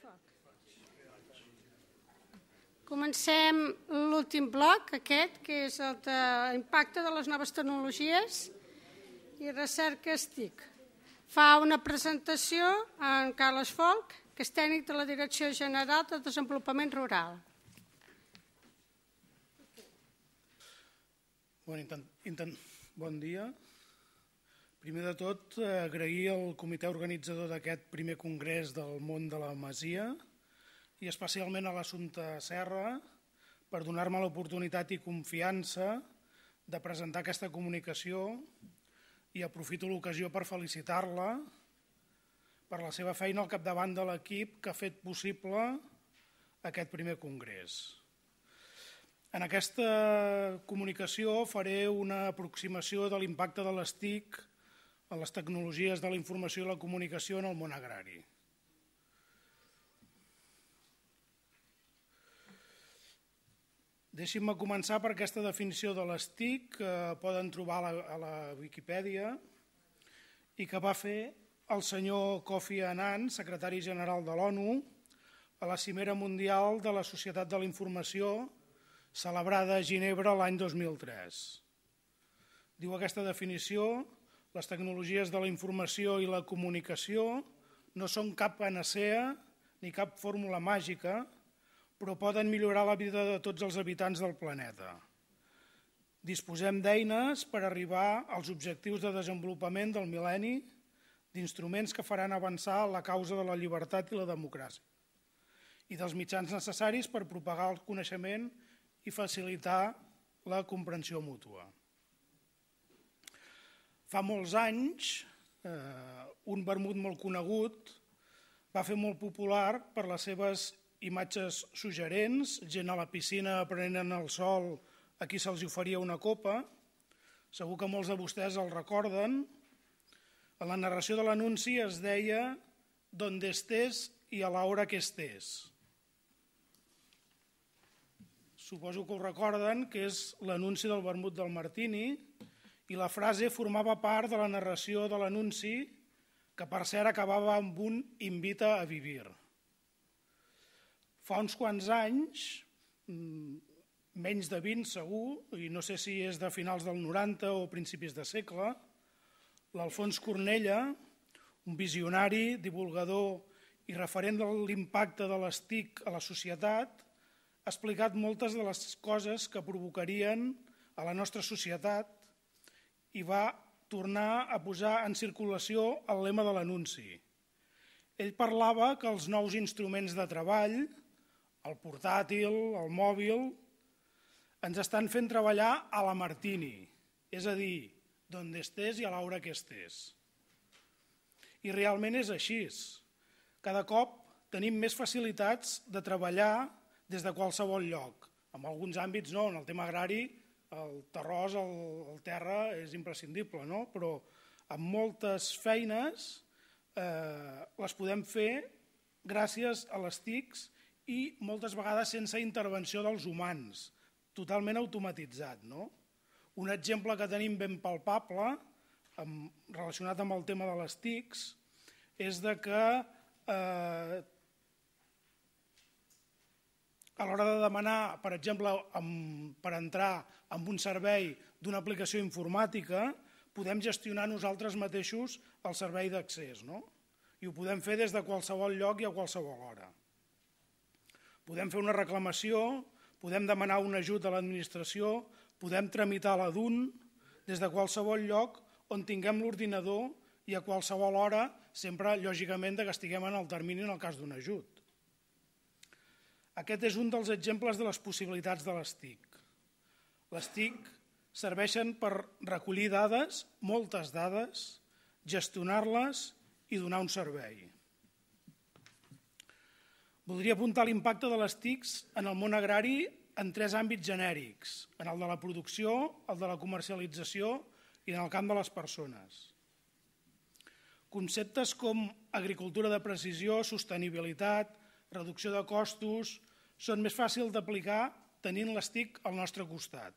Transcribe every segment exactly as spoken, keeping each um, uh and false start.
Comencem l'últim bloc, aquest, que és el de l'impacte de les noves tecnologies i recerca S T I C. Fa una presentació en Carles Folch, que és tècnic de la Direcció General de Desenvolupament Rural. Bon, intent, intent, bon dia. Primer de tot, agrair al comitè organitzador d'aquest primer congrés del món de la Masia i especialment a l'Assumpta Serra per donar-me l'oportunitat i confiança de presentar aquesta comunicació i aprofito l'ocasió per felicitar-la per la seva feina al capdavant de l'equip que ha fet possible aquest primer congrés. En aquesta comunicació faré una aproximació de l'impacte de les T I C en les tecnologies de la informació i la comunicació en el món agrari. Deixin-me començar per aquesta definició de les T I C que poden trobar a la, a la Viquipèdia i que va fer el senyor Kofi Annan, secretari general de l'ONU, a la Cimera Mundial de la Societat de la Informació celebrada a Ginebra l'any dos mil tres. Diu aquesta definició: les tecnologies de la informació i la comunicació no són cap panacea ni cap fórmula màgica, però poden millorar la vida de tots els habitants del planeta. Disposem d'eines per arribar als objectius de desenvolupament del mil·lenni, d'instruments que faran avançar la causa de la llibertat i la democràcia, i dels mitjans necessaris per propagar el coneixement i facilitar la comprensió mútua. Fa molts anys, eh, un vermut molt conegut va fer molt popular per les seves imatges suggerents, gent a la piscina prenent el sol a qui se'ls oferia una copa. Segur que molts de vostès el recorden. En la narració de l'anunci es deia «Donde estés y a la hora que estés». Suposo que ho recorden, que és l'anunci del vermut del Martini, i la frase formava part de la narració de l'anunci, que per cert acabava amb un «invita a vivir». Fa uns quants anys, menys de vint segur, i no sé si és de finals del noranta o principis de segle, l'Alfons Cornella, un visionari, divulgador i referent de l'impacte de les T I C a la societat, ha explicat moltes de les coses que provocarien a la nostra societat i va tornar a posar en circulació el lema de l'anunci. Ell parlava que els nous instruments de treball, el portàtil, el mòbil, ens estan fent treballar a la Martini, és a dir, donde estés i a l'hora que estés. I realment és així. Cada cop tenim més facilitats de treballar des de qualsevol lloc. En alguns àmbits no, en el tema agrari, el terròs, el, el terra és imprescindible, no? Però amb moltes feines eh, les podem fer gràcies a les T I Cs i moltes vegades sense intervenció dels humans, totalment automatitzat, no? Un exemple que tenim ben palpable, amb, relacionat amb el tema de les T I Cs, és de que eh, a l'hora de demanar, per exemple, amb, per entrar en un servei d'una aplicació informàtica, podem gestionar nosaltres mateixos el servei d'accés, no? I ho podem fer des de qualsevol lloc i a qualsevol hora. Podem fer una reclamació, podem demanar un ajut a l'administració, podem tramitar la D U N des de qualsevol lloc on tinguem l'ordinador i a qualsevol hora, sempre, lògicament, que estiguem en el termini en el cas d'un ajut. Aquest és un dels exemples de les possibilitats de les T I C. Les T I C serveixen per recollir dades, moltes dades, gestionar-les i donar un servei. Voldria apuntar l'impacte de les T I Cs en el món agrari en tres àmbits genèrics, en el de la producció, el de la comercialització i en el camp de les persones. Conceptes com agricultura de precisió, sostenibilitat, reducció de costos, són més fàcils d'aplicar tenint les T I C al nostre costat.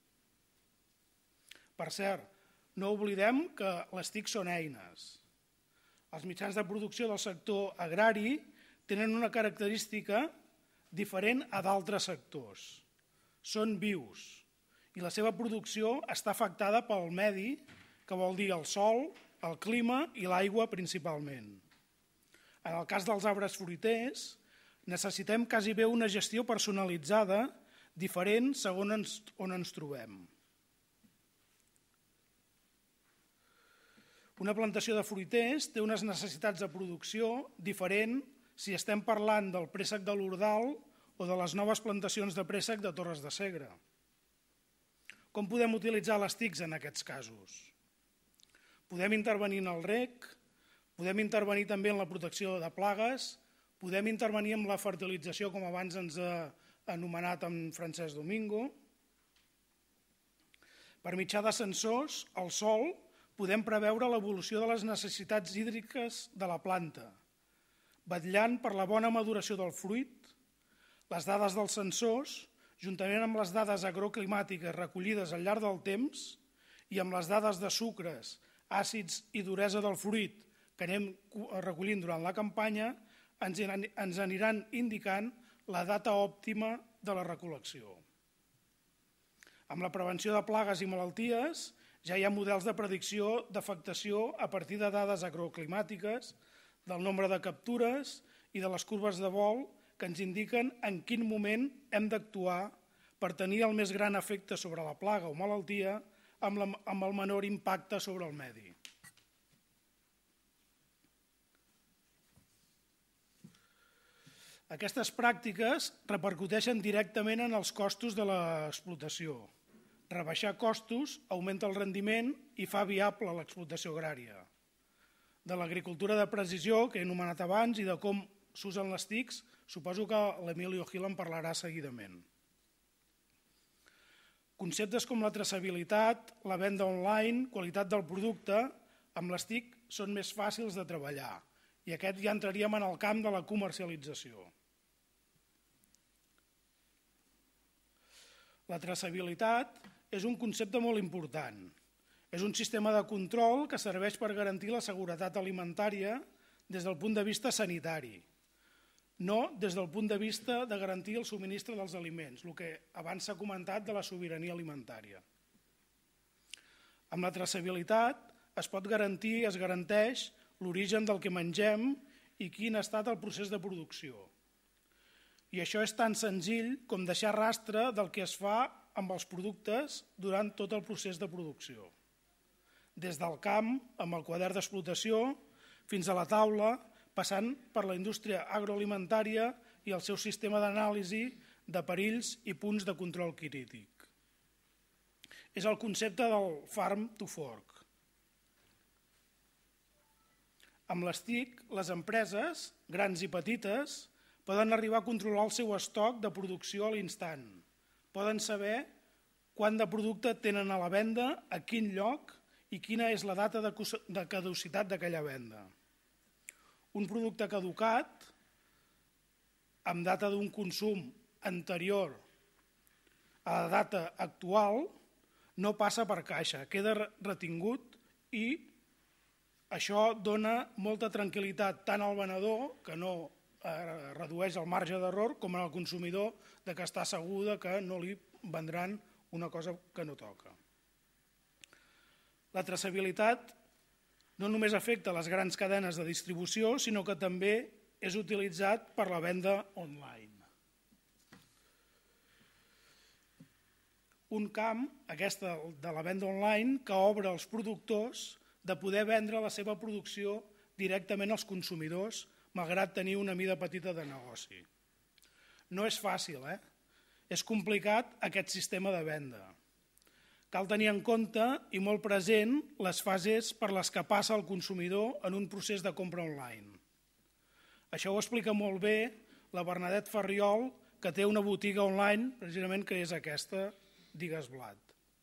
Per cert, no oblidem que les T I C són eines. Els mitjans de producció del sector agrari tenen una característica diferent a d'altres sectors. Són vius i la seva producció està afectada pel medi, que vol dir el sol, el clima i l'aigua principalment. En el cas dels arbres fruiters, necessitem quasi bé una gestió personalitzada diferent segons on ens trobem. Una plantació de fruiters té unes necessitats de producció diferent si estem parlant del préssec de l'Ordal o de les noves plantacions de préssec de Torres de Segre. Com podem utilitzar les T I Cs en aquests casos? Podem intervenir en el reg, podem intervenir també en la protecció de plagues, podem intervenir en la fertilització, com abans ens ha anomenat en Francesc Domingo. Per mitjà de sensors, al sòl, podem preveure l'evolució de les necessitats hídriques de la planta, vetllant per la bona maduració del fruit. Les dades dels sensors, juntament amb les dades agroclimàtiques recollides al llarg del temps i amb les dades de sucres, àcids i duresa del fruit que anem recollint durant la campanya, ens aniran indicant la data òptima de la recol·lecció. Amb la prevenció de plagues i malalties, ja hi ha models de predicció d'afectació a partir de dades agroclimàtiques, del nombre de captures i de les curves de vol que ens indiquen en quin moment hem d'actuar per tenir el més gran efecte sobre la plaga o malaltia amb, la, amb el menor impacte sobre el medi. Aquestes pràctiques repercuteixen directament en els costos de l'explotació. Rebaixar costos augmenta el rendiment i fa viable l'explotació agrària. De l'agricultura de precisió, que he anomenat abans, i de com s'usen les T I Cs, suposo que l'Emilio Gil en parlarà seguidament. Conceptes com la traçabilitat, la venda online, qualitat del producte, amb les T I C són més fàcils de treballar i aquest ja entraríem en el camp de la comercialització. La traçabilitat és un concepte molt important. És un sistema de control que serveix per garantir la seguretat alimentària des del punt de vista sanitari, no des del punt de vista de garantir el subministre dels aliments, el que abans s'ha comentat de la sobirania alimentària. Amb la traçabilitat es pot garantir i es garanteix l'origen del que mengem i quin ha estat el procés de producció. I això és tan senzill com deixar rastre del que es fa amb els productes durant tot el procés de producció. Des del camp, amb el quadern d'explotació, fins a la taula, passant per la indústria agroalimentària i el seu sistema d'anàlisi de perills i punts de control crític. És el concepte del farm to fork. Amb les T I C, les empreses, grans i petites, poden arribar a controlar el seu estoc de producció a l'instant. Poden saber quant de producte tenen a la venda, a quin lloc i quina és la data de caducitat d'aquella venda. Un producte caducat, amb data d'un consum anterior a la data actual, no passa per caixa, queda retingut i això dona molta tranquil·litat tant al venedor, que no redueix el marge d'error, com al consumidor, que està segur que no li vendran una cosa que no toca. La traçabilitat no només afecta les grans cadenes de distribució, sinó que també és utilitzat per la venda online. Un camp, aquesta de la venda online, que obre als productors de poder vendre la seva producció directament als consumidors, malgrat tenir una mida petita de negoci. No és fàcil, eh? És complicat aquest sistema de venda. Cal tenir en compte i molt present les fases per les que passa el consumidor en un procés de compra online. Això ho explica molt bé la Bernadette Farriol, que té una botiga online, precisament que és aquesta, Diguesblat.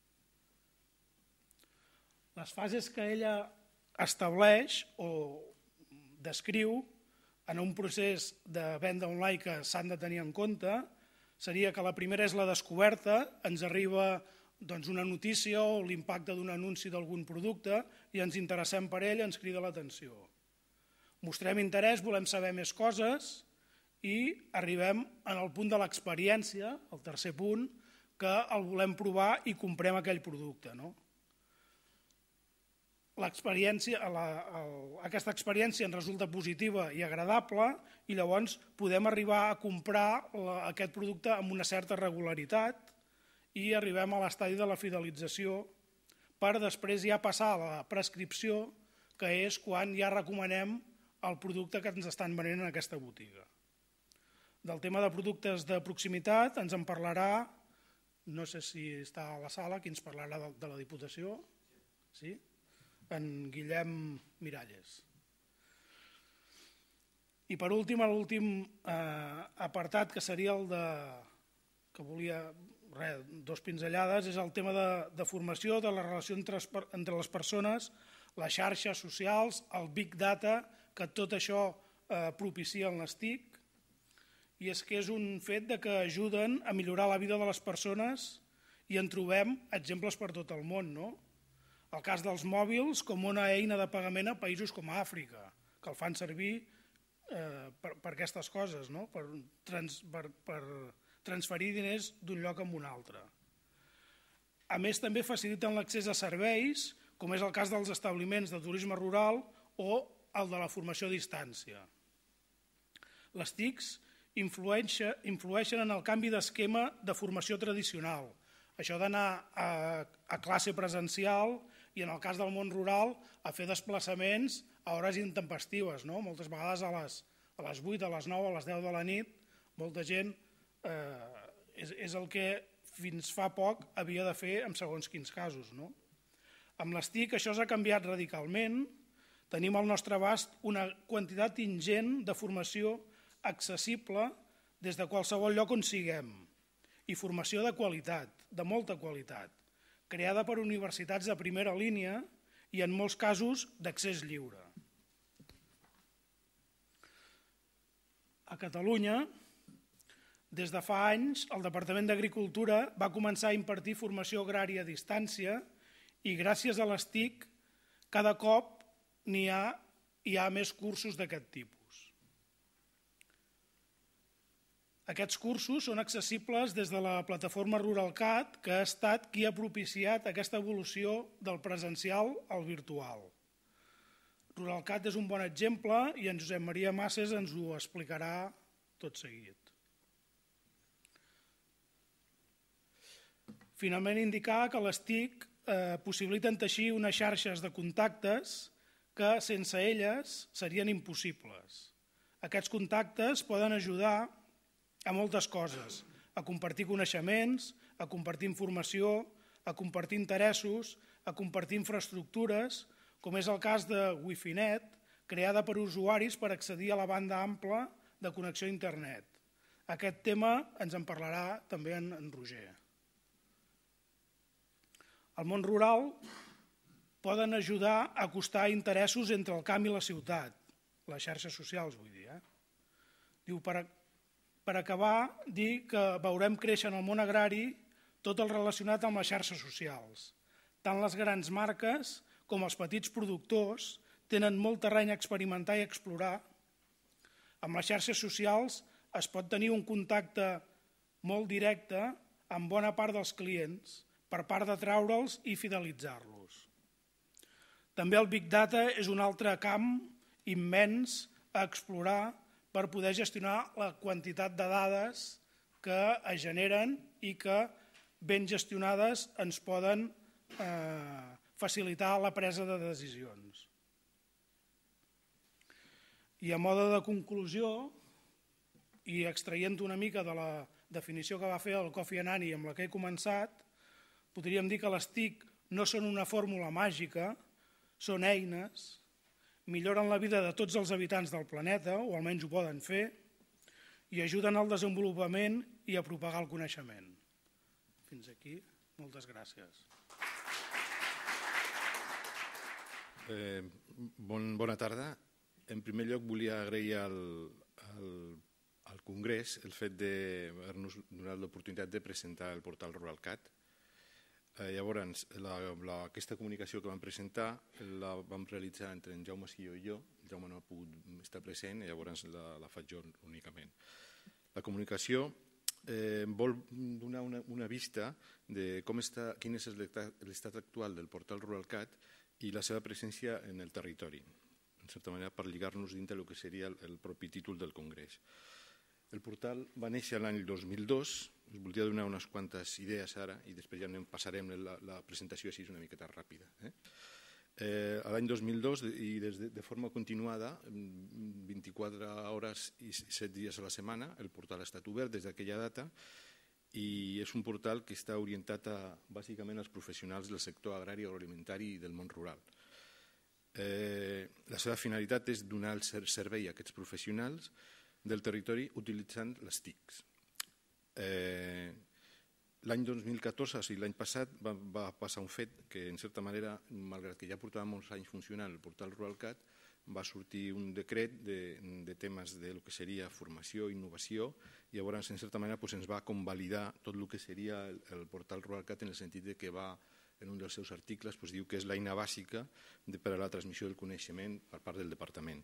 Les fases que ella estableix o descriu en un procés de venda online que s'han de tenir en compte seria que la primera és la descoberta, ens arriba doncs, una notícia o l'impacte d'un anunci d'algun producte i ens interessem per ell, ens crida l'atenció. Mostrem interès, volem saber més coses i arribem en el punt de l'experiència, el tercer punt, que el volem provar i comprem aquell producte. L'experiència, aquesta experiència ens resulta positiva i agradable i llavors podem arribar a comprar aquest producte amb una certa regularitat i arribem a l'estadi de la fidelització per després ja passar a la prescripció, que és quan ja recomanem el producte que ens estan venent en aquesta botiga. Del tema de productes de proximitat ens en parlarà, no sé si està a la sala, qui ens parlarà de la Diputació, sí? En Guillem Miralles. I per últim, l'últim apartat, que seria el de, que volia, res, dos pinzellades, és el tema de formació, de la relació entre les persones, les xarxes socials, el Big Data, que tot això propicia en les T I C, i és que és un fet que ajuden a millorar la vida de les persones i en trobem exemples per tot el món, no? El cas dels mòbils com una eina de pagament a països com Àfrica, que el fan servir per aquestes coses, per transferir diners d'un lloc a un altre. A més, també faciliten l'accés a serveis, com és el cas dels establiments de turisme rural o el de la formació a distància. Les T I Cs influeixen en el canvi d'esquema de formació tradicional. Això d'anar a classe presencial i, en el cas del món rural, a fer desplaçaments a hores intempestives. Moltes vegades a les vuit, a les nou, a les deu de la nit, molta gent és el que fins fa poc havia de fer en segons quins casos. Amb les T I C això s'ha canviat radicalment. Tenim al nostre abast una quantitat ingent de formació accessible des de qualsevol lloc on siguem i formació de qualitat, de molta qualitat, creada per universitats de primera línia i en molts casos d'accés lliure. A Catalunya, des de fa anys, el Departament d'Agricultura va començar a impartir formació agrària a distància i gràcies a les T I C cada cop n'hi ha, hi ha més cursos d'aquest tipus. Aquests cursos són accessibles des de la plataforma RuralCat, que ha estat qui ha propiciat aquesta evolució del presencial al virtual. RuralCat és un bon exemple i en Josep Maria Masses ens ho explicarà tot seguit. Finalment, indicar que les T I C possibiliten teixir unes xarxes de contactes que sense elles serien impossibles. Aquests contactes poden ajudar a moltes coses, a compartir coneixements, a compartir informació, a compartir interessos, a compartir infraestructures, com és el cas de Wifinet, creada per usuaris per accedir a la banda ampla de connexió a internet. Aquest tema ens en parlarà també en Roger. Al món rural poden ajudar a acostar interessos entre el camp i la ciutat, les xarxes socials, vull dir. Diu, per Per acabar, dir que veurem créixer en el món agrari tot el relacionat amb les xarxes socials. Tant les grans marques com els petits productors tenen molt terreny a experimentar i explorar. Amb les xarxes socials es pot tenir un contacte molt directe amb bona part dels clients per part d'atraure'ls i fidelitzar-los. També el Big Data és un altre camp immens a explorar per poder gestionar la quantitat de dades que es generen i que, ben gestionades, ens poden facilitar la presa de decisions. I a mode de conclusió, i extraient una mica de la definició que va fer el Kofi Annan i amb la que he començat, podríem dir que les T I C no són una fórmula màgica, són eines, milloren la vida de tots els habitants del planeta, o almenys ho poden fer, i ajuden al desenvolupament i a propagar el coneixement. Fins aquí. Moltes gràcies. Eh, bon, bona tarda. En primer lloc, volia agrair al, al, al Congrés el fet d'haver-nos donat l'oportunitat de presentar el portal RuralCat. Eh, llavors, la, la, aquesta comunicació que vam presentar la vam realitzar entre en Jaume Sió i jo. El Jaume no ha pogut estar present i llavors la, la faig jo únicament. La comunicació eh, vol donar una, una vista de com està, quin és l'estat actual del portal RuralCat i la seva presència en el territori, en certa manera per lligar-nos dintre del que seria el, el propi títol del Congrés. El portal va néixer l'any dos mil dos, us voldria donar unes quantes idees ara i després ja anem, passarem la, la presentació així una miqueta ràpida. Eh? Eh, L'any dos mil dos i des de, de forma continuada, vint-i-quatre hores i set dies a la setmana, el portal ha estat obert des d'aquella data i és un portal que està orientat a, bàsicament als professionals del sector agrari, agroalimentari i del món rural. Eh, la seva finalitat és donar el servei a aquests professionals del territori utilitzant les T I Cs. Eh, l'any dos mil catorze, o sigui, l'any passat, va, va passar un fet que, en certa manera, malgrat que ja portava molts anys funcionant el portal RuralCat, va sortir un decret de, de temes de lo que seria formació i innovació i llavors, en certa manera, pues, ens va convalidar tot el que seria el, el portal RuralCat en el sentit de que va, en un dels seus articles, pues, diu que és l'eina bàsica de, per a la transmissió del coneixement per part del departament.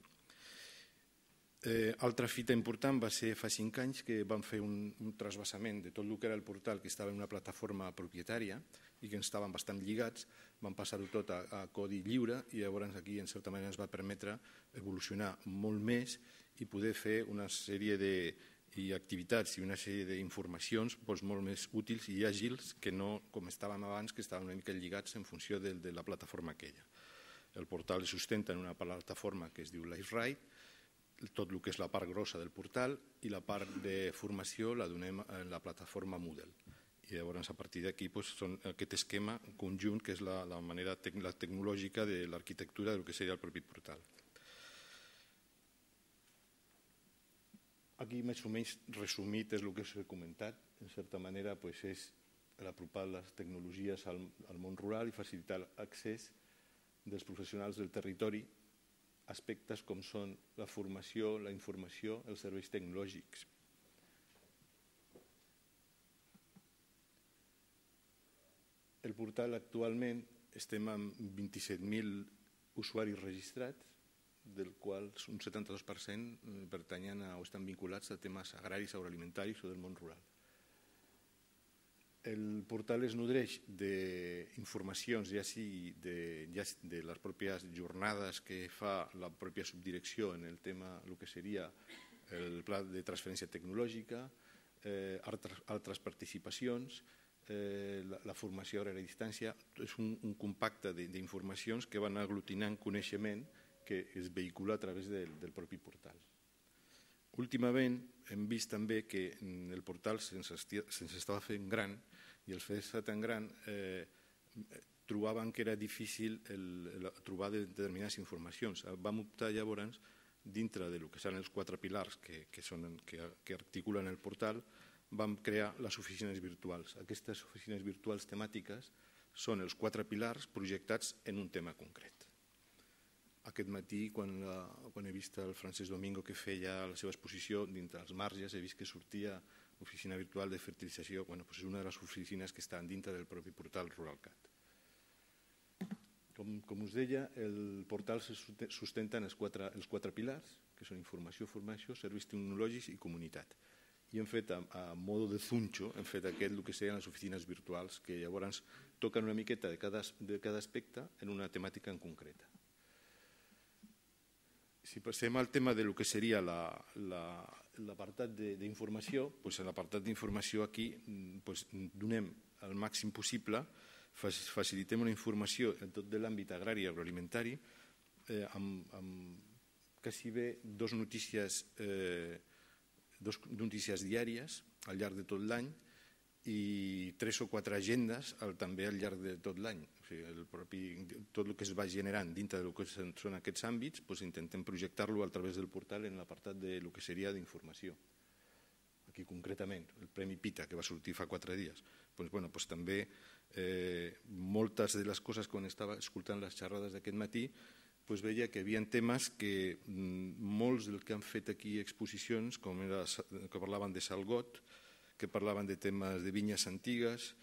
Eh, altra fita important va ser fa cinc anys que vam fer un, un trasbassament de tot el que era el portal, que estava en una plataforma propietària i que estaven bastant lligats, vam passar-ho tot a, a codi lliure i llavors aquí en certa manera ens va permetre evolucionar molt més i poder fer una sèrie d'activitats i una sèrie d'informacions doncs, molt més útils i àgils que no com estàvem abans, que estaven una mica lligats en funció de, de la plataforma aquella. El portal es sustenta en una plataforma que es diu LiveRide, tot el que és la part grossa del portal i la part de formació la donem en la plataforma Moodle. I llavors a partir d'aquí doncs, són aquest esquema conjunt que és la, la manera tec la tecnològica de l'arquitectura del que seria el propi portal. Aquí més o menys resumit és el que us he comentat. En certa manera doncs, és apropar les tecnologies al, al món rural i facilitar l'accés dels professionals del territori aspectes com són la formació, la informació, els serveis tecnològics. El portal actualment estem amb vint-i-set mil usuaris registrats, del qual un setanta-dos per cent pertanyen a, o estan vinculats a temes agraris, agroalimentaris o del món rural. El portal es nodreix d'informacions, ja sigui de, ja de les pròpies jornades que fa la pròpia subdirecció en el tema, el que seria el pla de transferència tecnològica, eh, altres, altres participacions, eh, la, la formació a distància. És un, un compacte d'informacions que van aglutinant coneixement que es vehicula a través del, del propi portal. Últimament hem vist també que el portal se'ns estava fent gran i el fer-se tan gran eh, trobaven que era difícil el, el, trobar determinades informacions. Vam optar llavors, dintre del que seran els quatre pilars que, que, són, que, que articulen el portal, vam crear les oficines virtuals. Aquestes oficines virtuals temàtiques són els quatre pilars projectats en un tema concret. Aquest matí, quan, la, quan he vist el Francesc Domingo que feia la seva exposició dintre els marges, he vist que sortia oficina virtual de fertilització. Bueno, doncs és una de les oficines que estan dintre del propi portal RuralCat. Com, com us deia, el portal se sustenta en els quatre, els quatre pilars, que són informació, formació, serveis tecnològics i comunitat. I hem fet, a, a modo de zuncho, hem fet aquest, el que serien les oficines virtuals, que llavors toquen una miqueta de cada, de cada aspecte en una temàtica en concreta. Si passem al tema del que seria l'apartat d'informació, doncs en l'apartat d'informació aquí doncs donem el màxim possible, facilitem una informació en tot de l'àmbit agrari i agroalimentari eh, amb, amb quasi bé dos notícies, eh, dos notícies diàries al llarg de tot l'any i tres o quatre agendes al, també al llarg de tot l'any. O sigui, el propi, tot el que es va generant dintre del que són aquests àmbits, doncs intentem projectar-lo a través del portal en l'apartat del que seria d'informació. Aquí concretament, el Premi Pita, que va sortir fa quatre dies. Doncs, bueno, doncs també eh, moltes de les coses quan estava escoltant les xerrades d'aquest matí doncs veia que hi havia temes que molts del que han fet aquí exposicions, com era, que parlaven de Salgot, que parlaven de temes de vinyes antigues,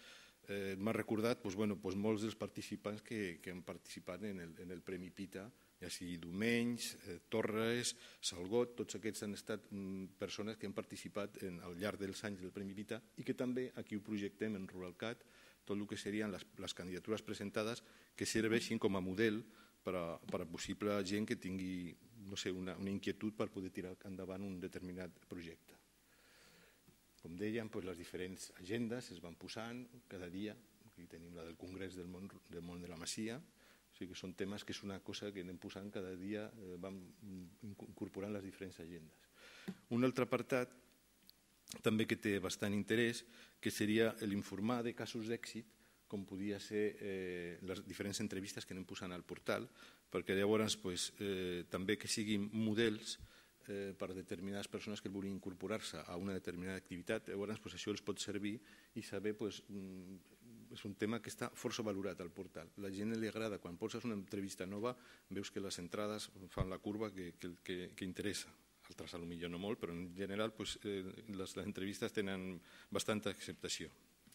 Eh, M'ha recordat doncs, bueno, doncs molts dels participants que, que han participat en el, en el Premi Pita, ja sigui Domenys, eh, Torres, Salgot, tots aquests han estat mm, persones que han participat en, al llarg dels anys del Premi Pita i que també aquí ho projectem en RuralCat, tot el que serien les, les candidatures presentades que serveixin com a model per a, per a possible gent que tingui no sé, una, una inquietud per poder tirar endavant un determinat projecte. Com dèiem, doncs les diferents agendes es van posant cada dia. Aquí tenim la del Congrés del món, del món de la Masia. O sigui que són temes que és una cosa que anem posant cada dia, eh, vam incorporant les diferents agendes. Un altre apartat també que té bastant interès, que seria l'informar de casos d'èxit, com podia ser eh, les diferents entrevistes que anem posant al portal, perquè llavors pues, eh, també que siguin models Eh, per determinades persones que vulguin incorporar-se a una determinada activitat, llavors pues, això els pot servir i saber, pues, és un tema que està força valorat al portal. La gent li agrada, quan poses una entrevista nova, veus que les entrades fan la curva que, que, que, que interessa. Altres potser no molt, però en general pues, eh, les, les entrevistes tenen bastanta acceptació.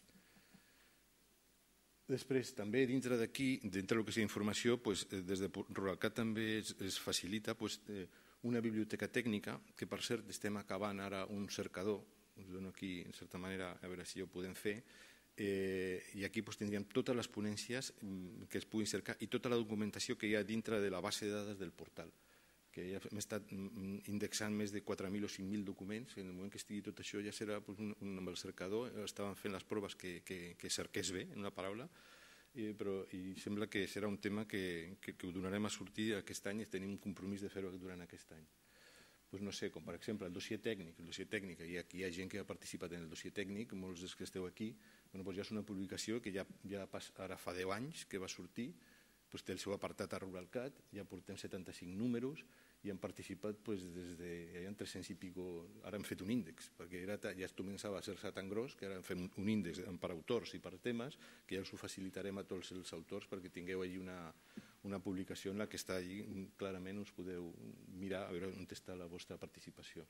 Després, també dintre d'aquí, dintre del que és informació, pues, des de RuralCat també es, es facilita pues, eh, una biblioteca tècnica, que per cert estem acabant ara un cercador, us dono aquí en certa manera a veure si ho podem fer, eh, i aquí pues, tindríem totes les ponències que es puguin cercar i tota la documentació que hi ha dintre de la base de dades del portal, que ja hem estat indexant més de quatre mil o cinc mil documents, en el moment que estigui tot això ja serà pues, un, un, amb el cercador, estàvem fent les proves que, que, que cerqués bé, en una paraula, I, però, i sembla que serà un tema que, que, que ho donarem a sortir aquest any i tenim un compromís de fer-ho durant aquest any. Pues no sé, com per exemple el dossier tècnic, el dossier tècnic, i aquí hi ha gent que ha participat en el dossier tècnic, molts dels que esteu aquí, bueno, pues ja és una publicació que ja, ja pas, ara fa deu anys que va sortir, pues té el seu apartat a RuralCat, ja portem setanta-cinc números i han participat pues, des de, ja hi ha tres-cents i pico, ara hem fet un índex, perquè era, ja començava a ser-se tan gros que ara hem fet un índex per autors i per temes, que ja us ho facilitarem a tots els autors perquè tingueu allí una, una publicació en la que està allí, clarament us podeu mirar a veure on està la vostra participació.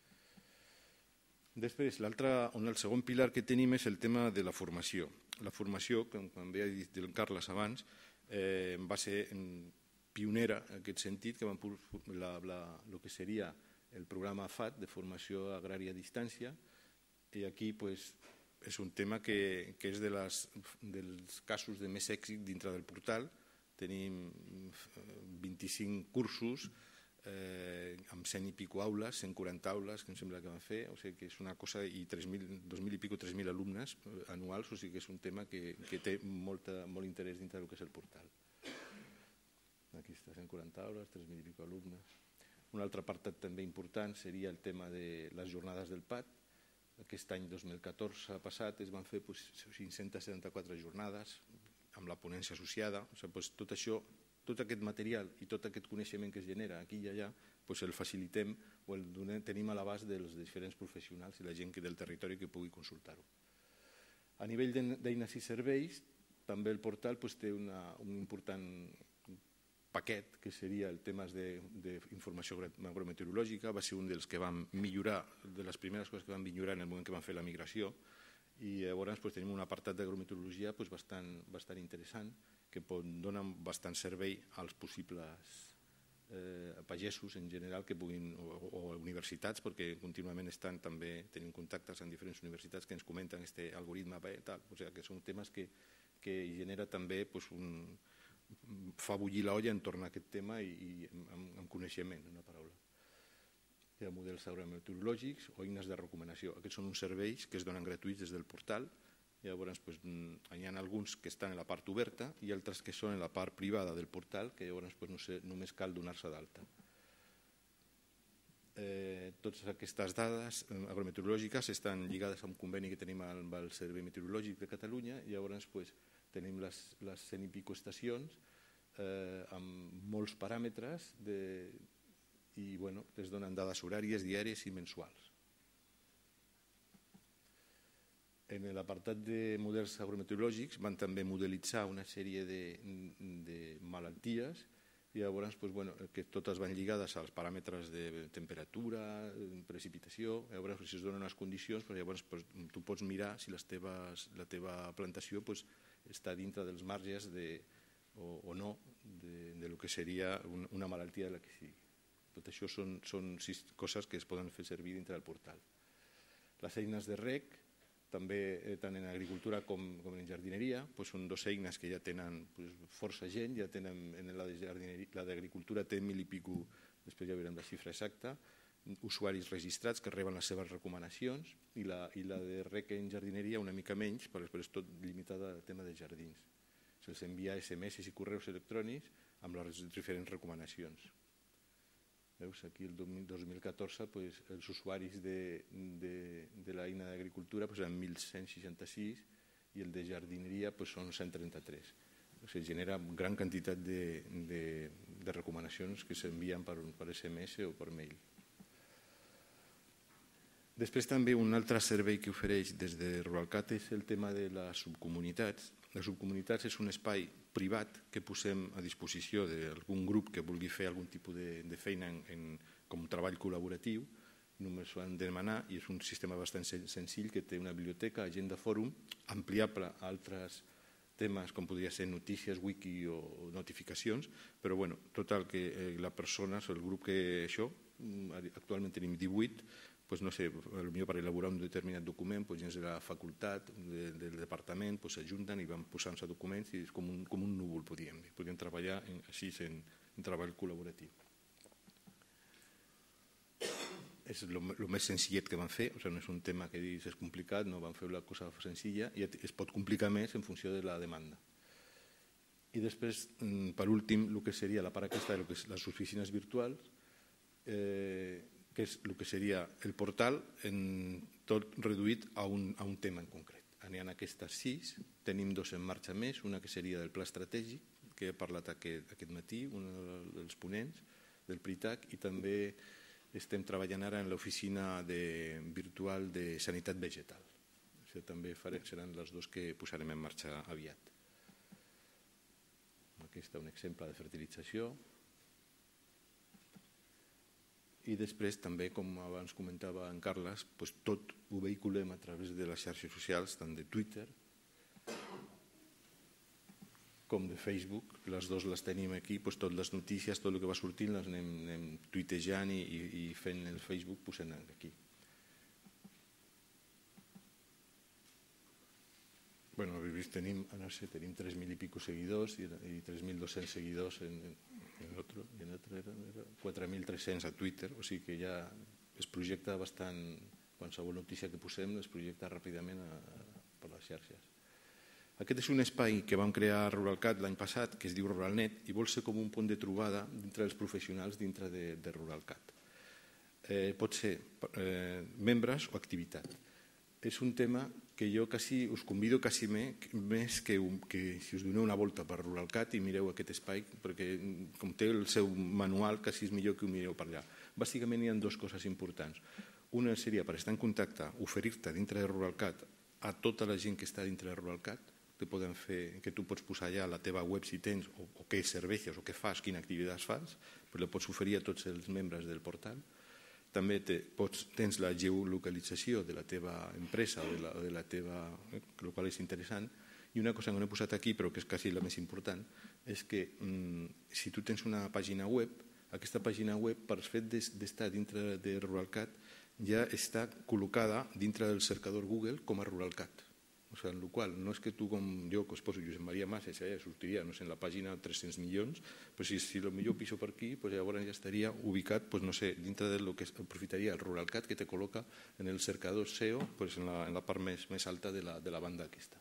Després, el segon pilar que tenim és el tema de la formació. La formació, com bé ha dit el Carles abans, eh, va ser pionera en aquest sentit, que van el que seria el programa F A T de formació agrària a distància, i aquí pues, és un tema que, que és de les, dels casos de més èxit dintre del portal. Tenim vint-i-cinc cursos eh, amb cent i pico aules, cent quaranta aules, que em sembla que van fer, o sigui que és una cosa, i dos mil i pico, tres mil alumnes anuals, o sigui que és un tema que, que té molta, molt interès dintre del que és el portal. Aquí està, cent quaranta aules, tres mil i pico alumnes. Un altre apartat també important seria el tema de les jornades del P A T. Aquest any dos mil catorze passat es van fer pues, cinc-centes setanta-quatre jornades amb la ponència associada. O sigui, pues, tot això, tot aquest material i tot aquest coneixement que es genera aquí i allà, pues, el facilitem o el donem, tenim a l'abast dels diferents professionals i la gent que del territori que pugui consultar-ho. A nivell d'eines i serveis, també el portal pues, té una, un important paquet, que seria el tema d'informació agrometeorològica, va ser un dels que vam millorar, de les primeres coses que vam millorar en el moment que vam fer la migració, i llavors pues, tenim un apartat d'agrometeorologia pues, bastant, bastant interessant, que dona bastant servei als possibles eh, pagesos en general que puguin, o, o universitats, perquè contínuament estan també tenim contactes amb diferents universitats que ens comenten aquest algoritme, tal, o sigui, que són temes que, que genera també pues, un fa bullir l'olla entorn a aquest tema i, i amb, amb coneixement, una paraula. Hi ha models agrometeorològics o eines de recomanació. Aquests són uns serveis que es donen gratuïts des del portal. Llavors, pues, hi ha alguns que estan en la part oberta i altres que són en la part privada del portal, que llavors pues, no sé, només cal donar-se d'alta. Eh, totes aquestes dades agrometeorològiques estan lligades a un conveni que tenim amb el Servei Meteorològic de Catalunya i llavors pues, tenim les, les cent i pico estacions eh, amb molts paràmetres de, i bueno, es donen dades horàries, diàries i mensuals. En l'apartat de models agrometeorològics van també modelitzar una sèrie de, de malalties i llavors que totes van lligades als paràmetres de temperatura, precipitació, llavors si es donen unes condicions llavors tu pots mirar si la teva plantació està dintre dels marges o no del que seria una malaltia de la que sigui. Tot això són sis coses que es poden fer servir dintre del portal. Les eines de reg, també tant en agricultura com en jardineria, són dues eines que ja tenen força gent, ja tenen, la d'agricultura té mil i pico, després ja veurem la xifra exacta, usuaris registrats que reben les seves recomanacions i la de reg en jardineria una mica menys, però és tot limitada al tema dels jardins. Se'ls envia esse eme esse i correus electrònics amb les diferents recomanacions. Veus, aquí el dos mil catorze els usuaris de l'eina d'agricultura eren mil cent seixanta-sis i el de jardineria són cent trenta-tres. Es genera gran quantitat de recomanacions que s'envien per esse eme esse o per mail. Després també un altre servei que ofereix des de Ruralcat és el tema de les subcomunitats. Les subcomunitats és un espai privat que posem a disposició d'algun grup que vulgui fer algun tipus de feina com un treball col·laboratiu. Només ho han de demanar i és un sistema bastant senzill que té una biblioteca, agenda fòrum, ampliable a altres temes com podria ser notícies, wiki o notificacions, però tot el que la persona, el grup que això, actualment tenim divuit, no sé, potser per elaborar un determinat document, gens de la facultat, del departament, s'ajunten i van posant-se documents i és com un núvol, podríem dir. Podríem treballar així en treball col·laboratiu. És el més senzillet que van fer, no és un tema que diguis és complicat, no van fer una cosa senzilla i es pot complicar més en funció de la demanda. I després, per últim, el que seria la part aquesta de les oficines virtuals, que és el que seria el portal tot reduït a un tema en concret. N'hi ha aquestes sis, tenim dos en marxa més, una que seria del pla estratègic, que he parlat aquest matí, un dels ponents del PRITAC, i també estem treballant ara en l'oficina virtual de sanitat vegetal. També seran les dues que posarem en marxa aviat. Aquest és un exemple de fertilització. I després també, com abans comentava en Carles, tot ho vehiculem a través de les xarxes socials, tant de Twitter com de Facebook. Les dues les tenim aquí, totes les notícies, tot el que va sortint les anem tuitejant i fent el Facebook, posant aquí. Tenim tres mil i pico seguidors i tres mil dos-cents seguidors en l'altre, i en l'altre era quatre mil tres-cents a Twitter, o sigui que ja es projecta bastant, qualsevol notícia que posem es projecta ràpidament per les xarxes. Aquest és un espai que vam crear a Ruralcat l'any passat, que es diu Ruralnet, i vol ser com un punt de trobada dintre dels professionals dintre de Ruralcat. Pot ser membres o activitat. És un tema que jo us convido quasi més que si us doneu una volta per Ruralcat i mireu aquest espai, perquè com té el seu manual, quasi és millor que ho mireu per allà. Bàsicament hi ha dues coses importants. Una seria per estar en contacte, oferir-te dintre de Ruralcat a tota la gent que està dintre de Ruralcat, que tu pots posar allà a la teva web si tens, o què serveixes, o què fas, quina activitat fas, però la pots oferir a tots els membres del portal. També tens la geolocalització de la teva empresa o de la teva... el qual és interessant. I una cosa que no he posat aquí, però que és quasi la més important, és que si tu tens una pàgina web, aquesta pàgina web, per fet d'estar dintre de Ruralcat, ja està col·locada dintre del cercador Google com a Ruralcat. En la qual no és que tu, com jo, que es poso Josep Maria Mas, ja sortiria en la pàgina tres-cents milions, però si potser piso per aquí, llavors ja estaria ubicat, no sé, dintre del que aprofitaria el Ruralcat, que te col·loca en el cercador S E O, en la part més alta de la banda aquesta.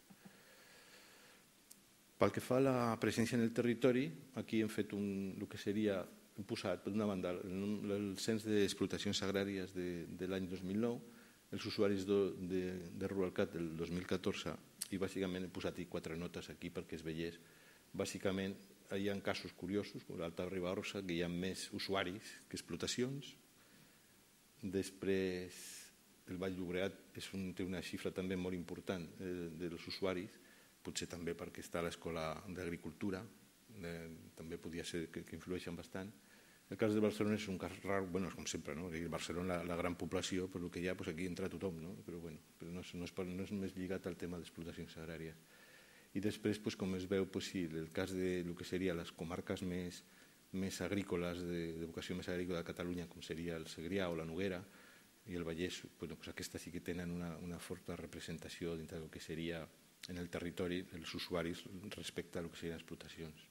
Pel que fa a la presència en el territori, aquí hem fet el que seria, hem posat, per una banda, el cens d'explotacions agràries de l'any dos mil nou, els usuaris de Ruralcat del dos mil catorze, i bàsicament he posat quatre notes aquí perquè es veiés. Bàsicament hi ha casos curiosos, com l'Alta Ribagorça, que hi ha més usuaris que explotacions. Després, el Vall d'Obregat té una xifra també molt important dels usuaris, potser també perquè està a l'escola d'agricultura, eh, també podia ser que, que influeixen bastant. El cas de Barcelona és un cas rar, bueno, com sempre, no? Barcelona, la, la gran població, però el que hi ha, pues aquí entra tothom, no? Però, bueno, però no, és, no, és, no és només lligat al tema d'explotacions agràries. I després, pues, com es veu, pues, sí, el cas de lo que seria les comarques més, més agrícoles, de, de vocació més agrícola de Catalunya, com seria el Segrià o la Noguera i el Vallès, bueno, pues aquestes sí que tenen una, una forta representació dintre del que seria en el territori els usuaris respecte a lo que serien explotacions.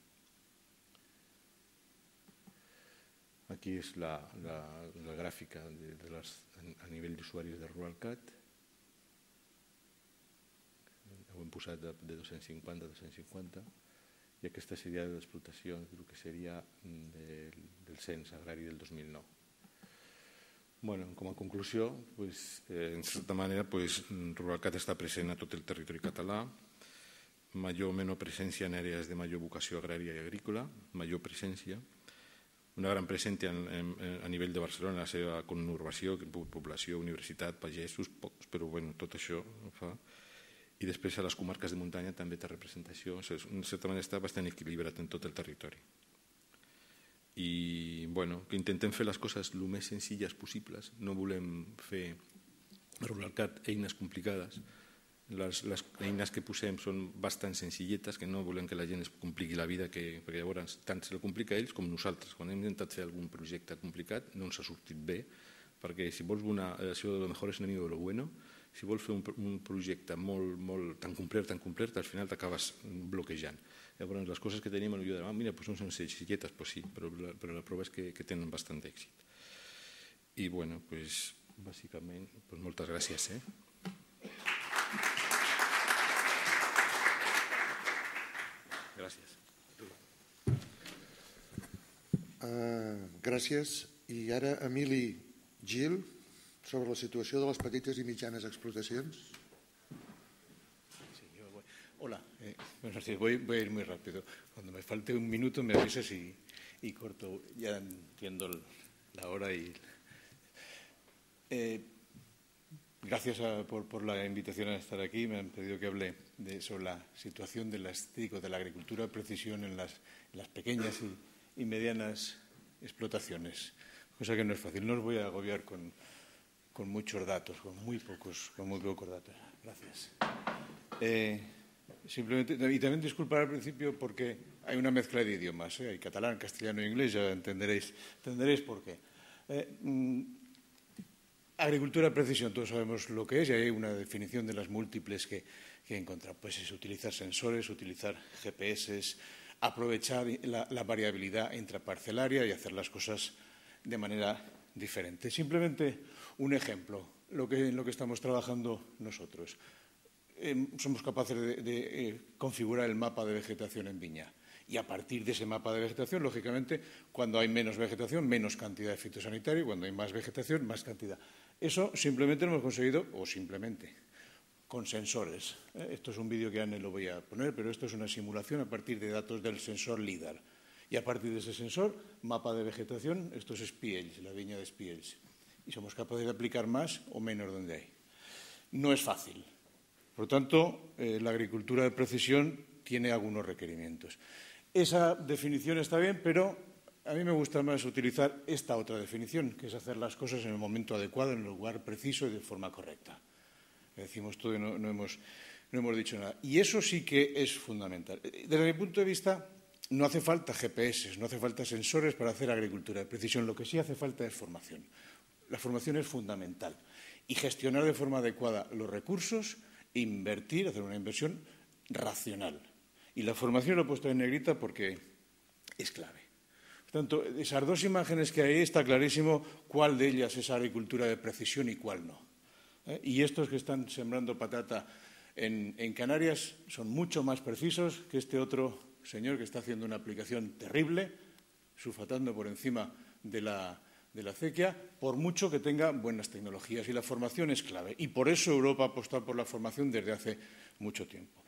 Aquí és la, la, la gràfica de, de les, a nivell d'usuaris de RuralCat. Ho hem posat de, de dos-cents cinquanta a dos-cents cinquanta i aquesta seria l'explotació del que seria del, del cens agrari del dos mil nou. Bueno, com a conclusió, pues, eh, en certa manera, pues, RuralCat està present a tot el territori català, major o menor presència en àrees de major vocació agrària i agrícola, major presència, una gran presència en, en, a nivell de Barcelona, la seva conurbació, població, universitat, pagesos, pocs, però bueno, tot això ho fa. I després a les comarques de muntanya també té representació, o sigui, en certa manera està bastant equilibrat en tot el territori. I bueno, que intentem fer les coses el més senzilles possibles, no volem fer a RuralCat eines complicades, les, les eines que posem són bastant senzilletes, que no volem que la gent es compliqui la vida, que, perquè llavors tant se la complica a ells com nosaltres. Quan hem intentat fer algun projecte complicat no ens ha sortit bé, perquè si vols una, això de lo mejor és enemigo de lo bueno, si vols fer un, un projecte molt, molt tan complet, tan complet, al final t'acabes bloquejant. Llavors les coses que tenim a l'ull de la mà, mira, doncs no són senzilletes, pues sí, però la, però la prova és que, que tenen bastant èxit. I bueno, pues, bàsicament, pues, moltes gràcies. Eh? Gràcies. Uh, gràcies. I ara Emili Gil, sobre la situació de les petites i mitjanes explotacions. Sí, yo voy. Hola, eh, buenos días. Voy, voy a ir muy rápido. Cuando me falte un minuto me avisas y, y corto. Ya entiendo la hora y... Eh, Gracias a, por, por la invitación a estar aquí. Me han pedido que hable de, sobre la situación de, las, de la agricultura de precisión en las, en las pequeñas y, y medianas explotaciones, cosa que no es fácil. No os voy a agobiar con, con muchos datos, con muy pocos, con muy pocos datos. Gracias. Eh, simplemente, y también disculpar al principio porque hay una mezcla de idiomas, ¿eh? Hay catalán, castellano e inglés, ya entenderéis, entenderéis por qué. Eh, mm, Agricultura de precisión, todos sabemos lo que es y hay una definición de las múltiples que, que encontramos. Pues es utilizar sensores, utilizar G P S, aprovechar la, la variabilidad intraparcelaria y hacer las cosas de manera diferente. Simplemente un ejemplo, lo que, en lo que estamos trabajando nosotros. Eh, somos capaces de, de eh, configurar el mapa de vegetación en viña. Y a partir de ese mapa de vegetación, lógicamente, cuando hay menos vegetación, menos cantidad de fitosanitario, y cuando hay más vegetación, más cantidad. Eso simplemente lo hemos conseguido, o simplemente, con sensores. Esto es un vídeo que ya no lo voy a poner, pero esto es una simulación a partir de datos del sensor LIDAR. Y a partir de ese sensor, mapa de vegetación, esto es Spiels, la viña de Spiels. Y somos capaces de aplicar más o menos donde hay. No es fácil. Por lo tanto, eh, la agricultura de precisión tiene algunos requerimientos. Esa definición está bien, pero a mí me gusta más utilizar esta otra definición, que es hacer las cosas en el momento adecuado, en el lugar preciso y de forma correcta. Decimos todo y no, no, hemos, no hemos dicho nada. Y eso sí que es fundamental. Desde mi punto de vista, no hace falta G P S, no hace falta sensores para hacer agricultura de precisión. Lo que sí hace falta es formación. La formación es fundamental. Y gestionar de forma adecuada los recursos, invertir, hacer una inversión racional. Y la formación lo he puesto en negrita porque es clave. Por tanto, esas dos imágenes que hay está clarísimo cuál de ellas es agricultura de precisión y cuál no. ¿Eh? Y estos que están sembrando patata en, en Canarias son mucho más precisos que este otro señor que está haciendo una aplicación terrible, sulfatando por encima de la, de la acequia, por mucho que tenga buenas tecnologías. Y la formación es clave. Y por eso Europa ha apostado por la formación desde hace mucho tiempo.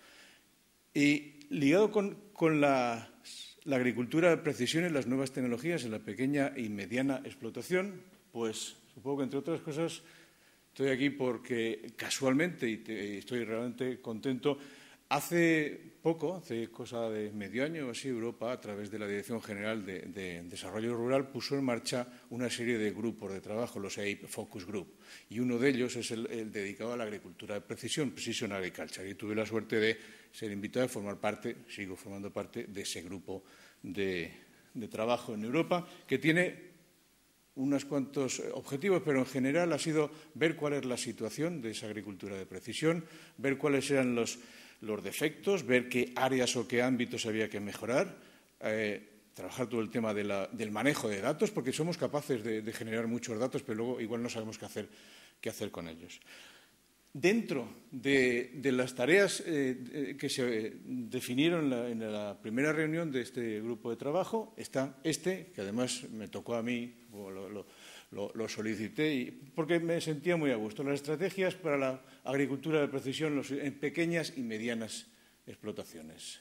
Y ligado con, con la, la agricultura de precisión y las nuevas tecnologías en la pequeña y mediana explotación, pues supongo que, entre otras cosas, estoy aquí porque casualmente, y te, estoy realmente contento, Hace poco, hace cosa de medio año o así, Europa, a través de la Dirección General de, de Desarrollo Rural, puso en marcha una serie de grupos de trabajo, los E I P Focus Group, y uno de ellos es el, el dedicado a la agricultura de precisión, Precision Agriculture, y tuve la suerte de ser invitado a formar parte, sigo formando parte de ese grupo de, de trabajo en Europa, que tiene unos cuantos objetivos, pero en general ha sido ver cuál es la situación de esa agricultura de precisión, ver cuáles eran los los defectos, ver qué áreas o qué ámbitos había que mejorar, eh, trabajar todo el tema de la, del manejo de datos, porque somos capaces de, de generar muchos datos, pero luego igual no sabemos qué hacer, qué hacer con ellos. Dentro de, de las tareas eh, que se definieron en la, en la primera reunión de este grupo de trabajo está este, que además me tocó a mí, lo, lo, Lo, lo solicité y, porque me sentía muy a gusto. Las estrategias para la agricultura de precisión los, en pequeñas y medianas explotaciones.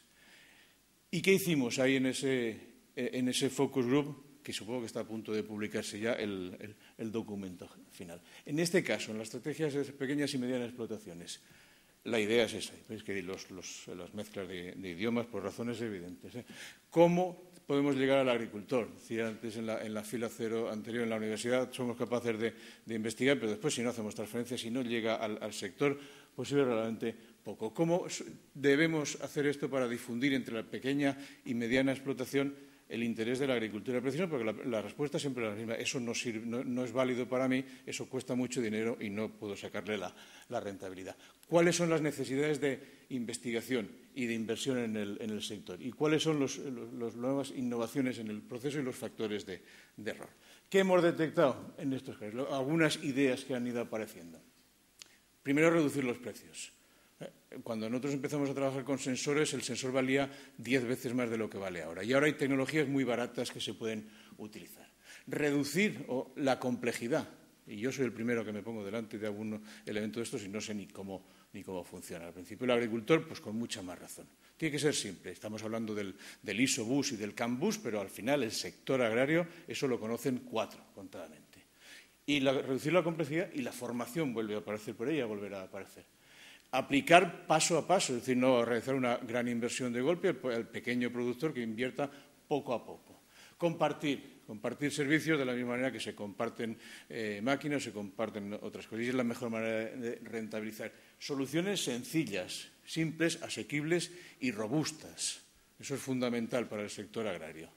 ¿Y qué hicimos ahí en ese, en ese focus group? Que supongo que está a punto de publicarse ya el, el, el documento final. En este caso, en las estrategias de pequeñas y medianas explotaciones, la idea es esa. Veis que los, los, las mezclas de, de idiomas por razones evidentes. ¿eh? ¿Cómo podemos llegar al agricultor? Decía antes en la, en la fila cero anterior en la universidad, somos capaces de, de investigar, pero después si no hacemos transferencias, si no llega al, al sector, pues sirve realmente poco. ¿Cómo debemos hacer esto para difundir entre la pequeña y mediana explotación el interés de la agricultura de precisión? Porque la, la respuesta siempre es la misma. Eso no, sirve, no, no es válido para mí, eso cuesta mucho dinero y no puedo sacarle la, la rentabilidad. ¿Cuáles son las necesidades de investigación y de inversión en el, en el sector? ¿Y cuáles son las nuevas innovaciones en el proceso y los factores de, de error? ¿Qué hemos detectado en estos casos? Algunas ideas que han ido apareciendo. Primero, reducir los precios. Cuando nosotros empezamos a trabajar con sensores, el sensor valía diez veces más de lo que vale ahora. Y ahora hay tecnologías muy baratas que se pueden utilizar. Reducir oh, la complejidad. Y yo soy el primero que me pongo delante de algún elemento de estos y no sé ni cómo, ni cómo funciona. Al principio el agricultor, pues con mucha más razón. Tiene que ser simple. Estamos hablando del, del ISOBUS y del CANBUS, pero al final el sector agrario, eso lo conocen cuatro contadamente. Y la, reducir la complejidad y la formación vuelve a aparecer por ella, volverá a aparecer. Aplicar paso a paso, es decir, no realizar una gran inversión de golpe, el, el pequeño productor que invierta poco a poco. Compartir, compartir servicios de la misma manera que se comparten eh, máquinas, se comparten otras cosas. Y es la mejor manera de rentabilizar. Soluciones sencillas, simples, asequibles y robustas. Eso es fundamental para el sector agrario.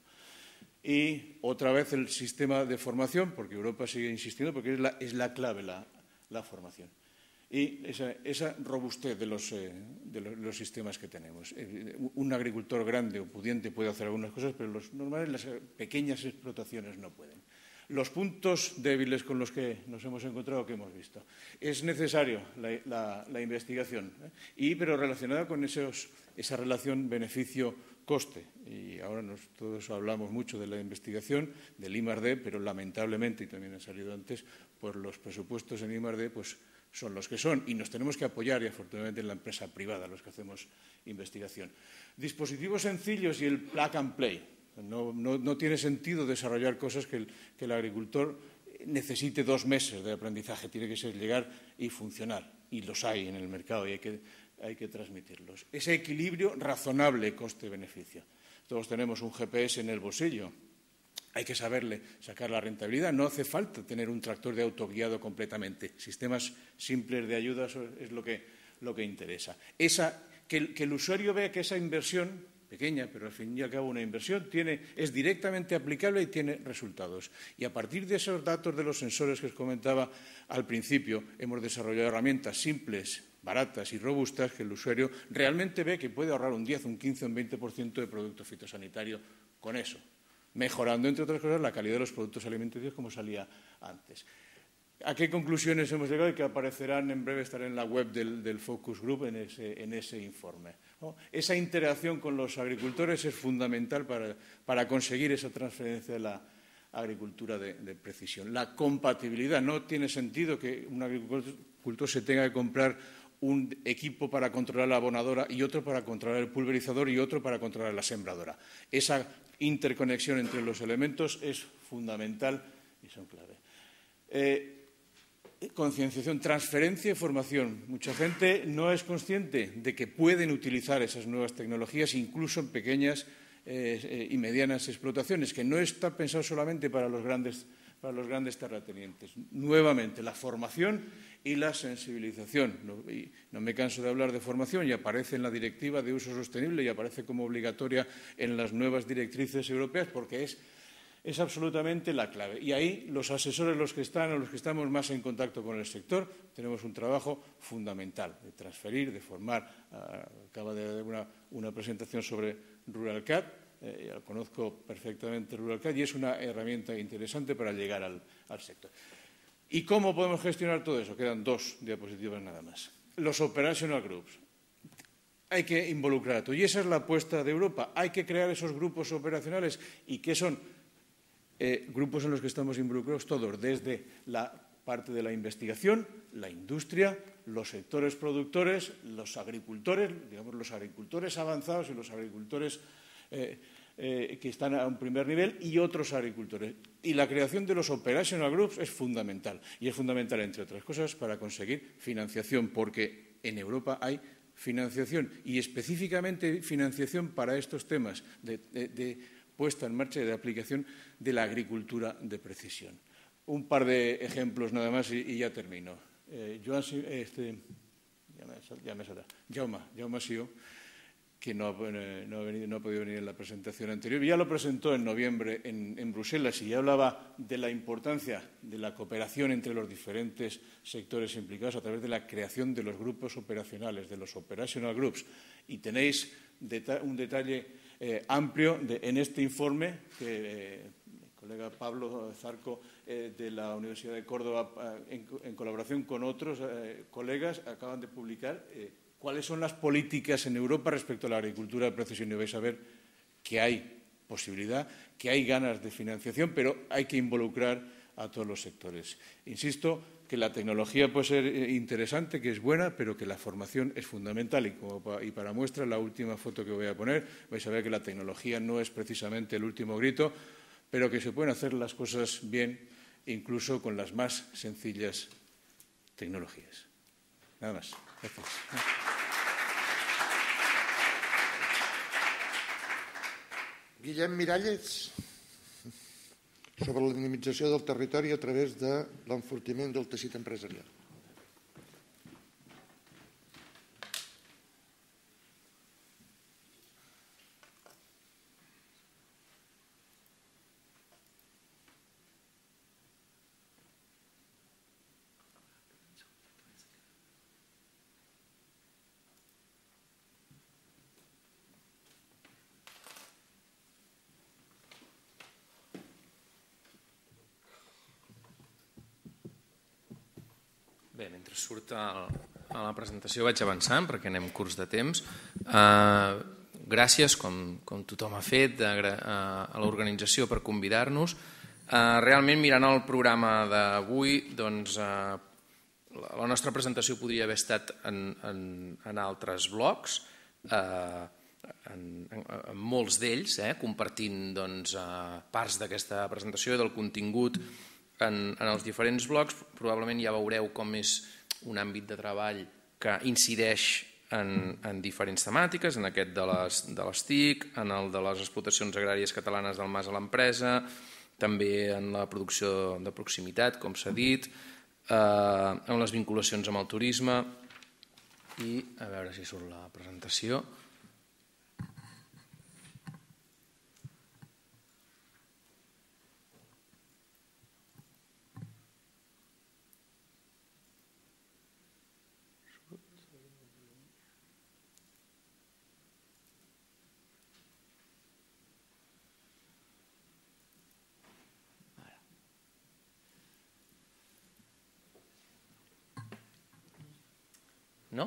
Y otra vez el sistema de formación, porque Europa sigue insistiendo, porque es la, es la clave la, la formación. Y esa, esa robustez de los, eh, de los, los sistemas que tenemos. Eh, un agricultor grande o pudiente puede hacer algunas cosas, pero los normales, las pequeñas explotaciones no pueden. Los puntos débiles con los que nos hemos encontrado, que hemos visto. Es necesario la, la, la investigación, ¿eh? y, pero relacionada con esos, esa relación beneficio-coste. Y ahora nos, todos hablamos mucho de la investigación, del I más D, pero lamentablemente, y también ha salido antes, pues los presupuestos en I más D, pues son los que son y nos tenemos que apoyar, y afortunadamente en la empresa privada, los que hacemos investigación. Dispositivos sencillos y el plug and play. No, no, no tiene sentido desarrollar cosas que el, que el agricultor necesite dos meses de aprendizaje. Tiene que ser llegar y funcionar. Y los hay en el mercado y hay que, hay que transmitirlos. Ese equilibrio razonable coste-beneficio. Todos tenemos un G P S en el bolsillo. Hay que saberle sacar la rentabilidad. No hace falta tener un tractor de autoguiado completamente. Sistemas simples de ayuda es lo que, lo que interesa. Esa, que, el, que el usuario vea que esa inversión, pequeña, pero al fin y al cabo una inversión, tiene, es directamente aplicable y tiene resultados. Y a partir de esos datos de los sensores que os comentaba al principio, hemos desarrollado herramientas simples, baratas y robustas que el usuario realmente ve que puede ahorrar un diez, un quince, un veinte por ciento de producto fitosanitario con eso, mejorando, entre otras cosas, la calidad de los productos alimenticios, como salía antes. ¿A qué conclusiones hemos llegado? Y que aparecerán en breve, estarán en la web del, del Focus Group en ese, en ese informe, ¿no? Esa interacción con los agricultores es fundamental para, para conseguir esa transferencia de la agricultura de, de precisión. La compatibilidad. No tiene sentido que un agricultor se tenga que comprar un equipo para controlar la abonadora y otro para controlar el pulverizador y otro para controlar la sembradora. Esa interconexión entre los elementos es fundamental y son clave. Eh, concienciación, transferencia y formación. Mucha gente no es consciente de que pueden utilizar esas nuevas tecnologías incluso en pequeñas eh, y medianas explotaciones, que no está pensado solamente para los grandes, para los grandes terratenientes. Nuevamente, la formación y la sensibilización. No, y no me canso de hablar de formación, y aparece en la Directiva de Uso Sostenible y aparece como obligatoria en las nuevas directrices europeas, porque es Es absolutamente la clave. Y ahí los asesores, los que están o los que estamos más en contacto con el sector, tenemos un trabajo fundamental de transferir, de formar. Uh, acaba de dar una, una presentación sobre RuralCat. Eh, ya conozco perfectamente RuralCat y es una herramienta interesante para llegar al, al sector. ¿Y cómo podemos gestionar todo eso? Quedan dos diapositivas nada más. Los operational groups. Hay que involucrar a todo. Y esa es la apuesta de Europa. Hay que crear esos grupos operacionales. ¿Y qué son? Eh, grupos en los que estamos involucrados todos, desde la parte de la investigación, la industria, los sectores productores, los agricultores, digamos los agricultores avanzados y los agricultores eh, eh, que están a un primer nivel y otros agricultores. Y la creación de los operational groups es fundamental. Y es fundamental, entre otras cosas, para conseguir financiación, porque en Europa hay financiación y específicamente financiación para estos temas de, de, de puesta en marcha y de aplicación de la agricultura de precisión. Un par de ejemplos nada más y, y ya termino. Eh, Joan, este, ya me, ya me saldrá. Jaume, Jaume Sió, que no ha, no, ha venido, no ha podido venir en la presentación anterior, ya lo presentó en noviembre en, en Bruselas y ya hablaba de la importancia de la cooperación entre los diferentes sectores implicados a través de la creación de los grupos operacionales, de los operational groups. Y tenéis deta un detalle Eh, amplio de, en este informe que eh, el colega Pablo Zarco eh, de la Universidad de Córdoba, eh, en, en colaboración con otros eh, colegas, acaban de publicar eh, cuáles son las políticas en Europa respecto a la agricultura de precisión. Y vais a ver que hay posibilidad, que hay ganas de financiación, pero hay que involucrar a todos los sectores. Insisto que la tecnología puede ser interesante, que es buena, pero que la formación es fundamental. Y, como pa, y para muestra, la última foto que voy a poner, vais a ver que la tecnología no es precisamente el último grito, pero que se pueden hacer las cosas bien, incluso con las más sencillas tecnologías. Nada más. Gracias. Guillem Miralles, sobre la dinamització del territori a través de l'enfortiment del teixit empresarial. Bé, mentre surt a la presentació vaig avançant perquè anem curts de temps. Uh, gràcies, com, com tothom ha fet, a, a l'organització per convidar-nos. Uh, realment, mirant el programa d'avui, doncs, uh, la, la nostra presentació podria haver estat en, en, en altres blocs, uh, en, en, en molts d'ells, eh, compartint doncs, uh, parts d'aquesta presentació i del contingut En, en els diferents blocs. Probablement ja veureu com és un àmbit de treball que incideix en, en diferents temàtiques, en aquest de les, de les T I C, en el de les explotacions agràries catalanes del mas a l'empresa, també en la producció de proximitat, com s'ha dit, eh, en les vinculacions amb el turisme i a veure si surt la presentació. No?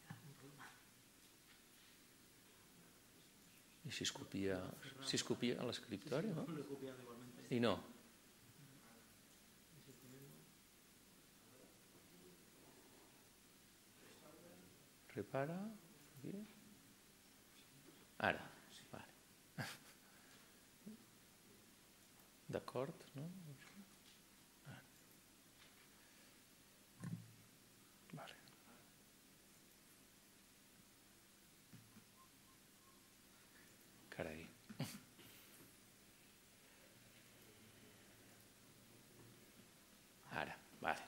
I si es copia, si es copia a l'escriptori, no? I no. Repara. Ara. Vale. D'acord, no?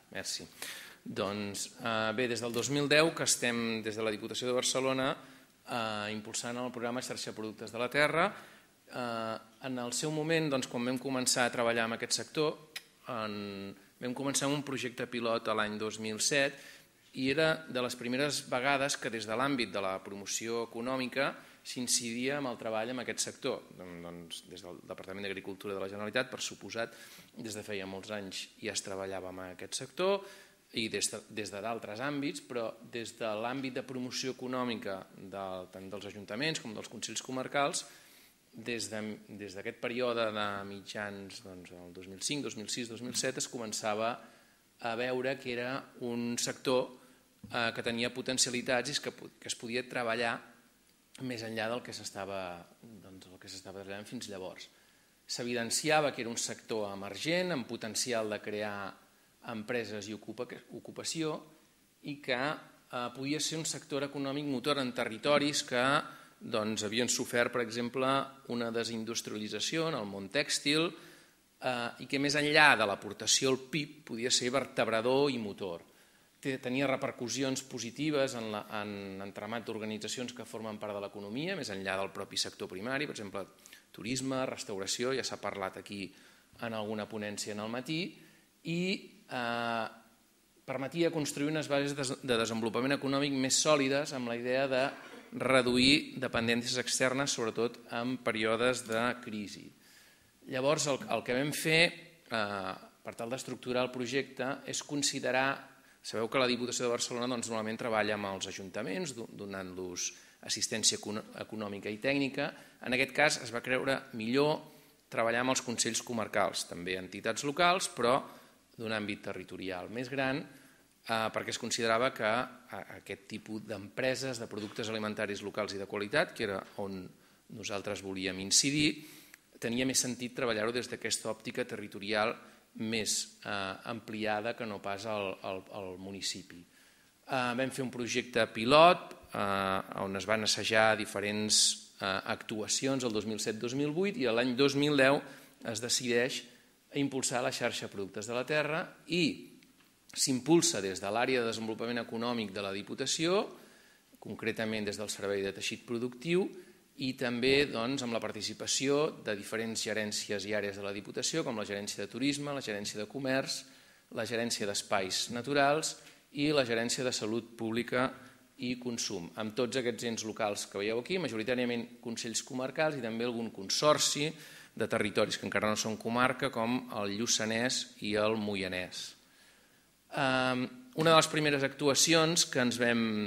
merci. Doncs bé, des del dos mil deu que estem des de la Diputació de Barcelona impulsant el programa Xarxa Productes de la Terra. En el seu moment, quan vam començar a treballar en aquest sector, vam començar un projecte pilot l'any dos mil set i era de les primeres vegades que des de l'àmbit de la promoció econòmica s'incidia en el treball en aquest sector. Des del Departament d'Agricultura de la Generalitat, per suposat, des de feia molts anys ja es treballava en aquest sector i des de d'altres àmbits, però des de l'àmbit de promoció econòmica tant dels ajuntaments com dels consells comarcals, des d'aquest període de mitjans del dos mil cinc, dos mil sis, dos mil set es començava a veure que era un sector que tenia potencialitats i que es podia treballar més enllà del que s'estava treballant fins llavors. S'evidenciava que era un sector emergent, amb potencial de crear empreses i ocupació i que podia ser un sector econòmic motor en territoris que havien sofert, per exemple, una desindustrialització en el món tèxtil i que més enllà de l'aportació al P I B podia ser vertebrador i motor. Tenia repercussions positives en l'entramat d'organitzacions que formen part de l'economia, més enllà del propi sector primari, per exemple, turisme, restauració, ja s'ha parlat aquí en alguna ponència en el matí, i permetia construir unes bases de desenvolupament econòmic més sòlides amb la idea de reduir dependències externes, sobretot en períodes de crisi. Llavors, el que vam fer, per tal d'estructurar el projecte, és considerar. Sabeu que la Diputació de Barcelona normalment treballa amb els ajuntaments, donant-los assistència econòmica i tècnica. En aquest cas es va creure millor treballar amb els consells comarcals, també entitats locals, però d'un àmbit territorial més gran, perquè es considerava que aquest tipus d'empreses, de productes alimentaris locals i de qualitat, que era on nosaltres volíem incidir, tenia més sentit treballar-ho des d'aquesta òptica territorial més ampliada que no pas al municipi. Vam fer un projecte pilot on es van assajar diferents actuacions el dos mil set dos mil vuit i l'any dos mil deu es decideix impulsar la xarxa Productes de la Terra i s'impulsa des de l'àrea de desenvolupament econòmic de la Diputació, concretament des del Servei de Teixit Productiu, i també amb la participació de diferents gerències i àrees de la Diputació, com la gerència de turisme, la gerència de comerç, la gerència d'espais naturals i la gerència de salut pública i consum. Amb tots aquests ens locals que veieu aquí, majoritàriament consells comarcals i també algun consorci de territoris que encara no són comarca, com el Lluçanès i el Moianès. Una de les primeres actuacions que ens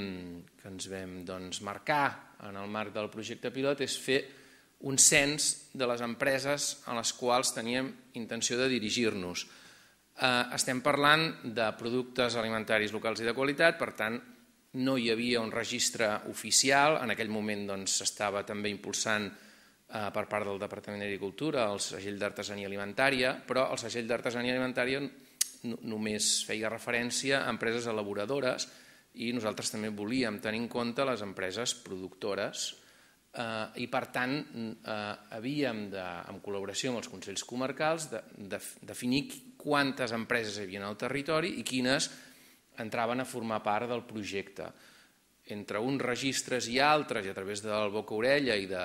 vam marcar en el marc del projecte pilot és fer un cens de les empreses a les quals teníem intenció de dirigir-nos. Estem parlant de productes alimentaris locals i de qualitat, per tant, no hi havia un registre oficial. En aquell moment s'estava també impulsant per part del Departament d'Agricultura el segell d'artesania alimentària, però el segell d'artesania alimentària només feia referència a empreses elaboradores i nosaltres també volíem tenir en compte les empreses productores i, per tant, havíem, en col·laboració amb els consells comarcals, de definir quantes empreses hi havia al territori i quines entraven a formar part del projecte. Entre uns registres i altres, i a través del boca-orella i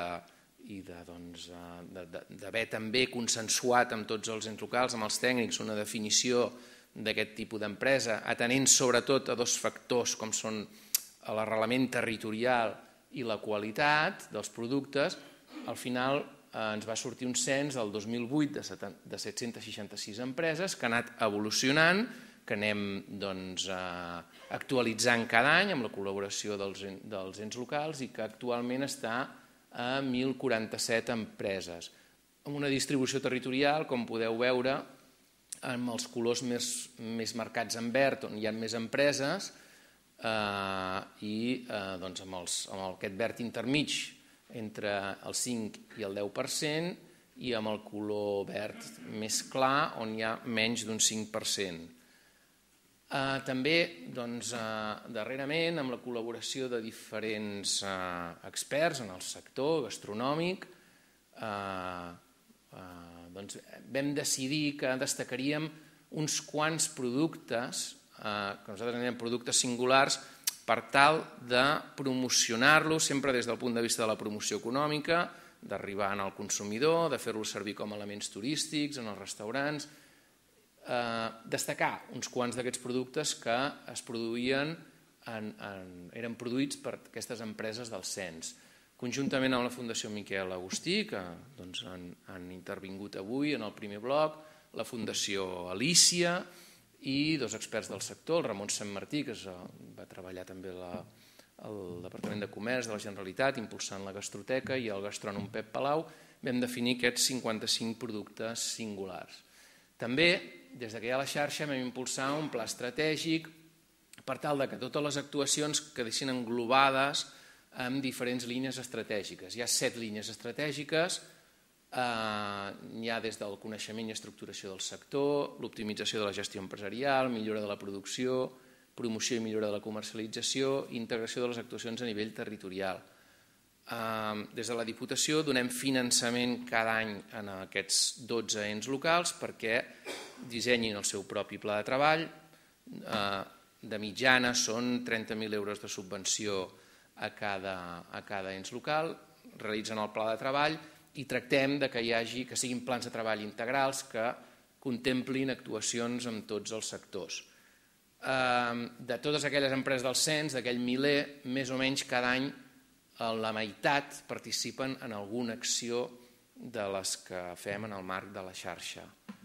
d'haver també consensuat amb tots els ens locals, amb els tècnics, una definició d'aquest tipus d'empresa, atenent sobretot a dos factors com són l'arrelament territorial i la qualitat dels productes, al final ens va sortir un cens el dos mil vuit de set-cents seixanta-sis empreses que ha anat evolucionant, que anem actualitzant cada any amb la col·laboració dels ens locals i que actualment està a deu quaranta-set empreses. Amb una distribució territorial, com podeu veure, amb els colors més marcats en verd, on hi ha més empreses, i amb aquest verd intermig entre el cinc i el deu per cent, i amb el color verd més clar, on hi ha menys d'un cinc per cent. També, darrerament, amb la col·laboració de diferents experts en el sector gastronòmic, vam decidir que destacaríem uns quants productes, que nosaltres en diem productes singulars, per tal de promocionar-los sempre des del punt de vista de la promoció econòmica, d'arribar al consumidor, de fer-los servir com a elements turístics en els restaurants, destacar uns quants d'aquests productes que es produïen, eren produïts per aquestes empreses del cens. Conjuntament amb la Fundació Miquel Agustí, que han intervingut avui en el primer bloc, la Fundació Alícia i dos experts del sector, el Ramon Santmartí, que va treballar també al Departament de Comerç de la Generalitat, impulsant la gastroteca, i el gastrònom Pep Palau, vam definir aquests cinquanta-cinc productes singulars. També, des que hi ha la xarxa, vam impulsar un pla estratègic per tal que totes les actuacions quedessin englobades en diferents línies estratègiques. Hi ha set línies estratègiques, hi ha des del coneixement i estructuració del sector, l'optimització de la gestió empresarial, millora de la producció, promoció i millora de la comercialització i integració de les actuacions a nivell territorial. Des de la Diputació donem finançament cada any a aquests dotze ens locals perquè dissenyin el seu propi pla de treball. De mitjana són trenta mil euros de subvenció a cada ens local, realitzen el pla de treball i tractem que hi hagi, que siguin plans de treball integrals que contemplin actuacions en tots els sectors. De totes aquelles empreses del cens, d'aquell miler, més o menys cada any la meitat participen en alguna acció de les que fem en el marc de la xarxa.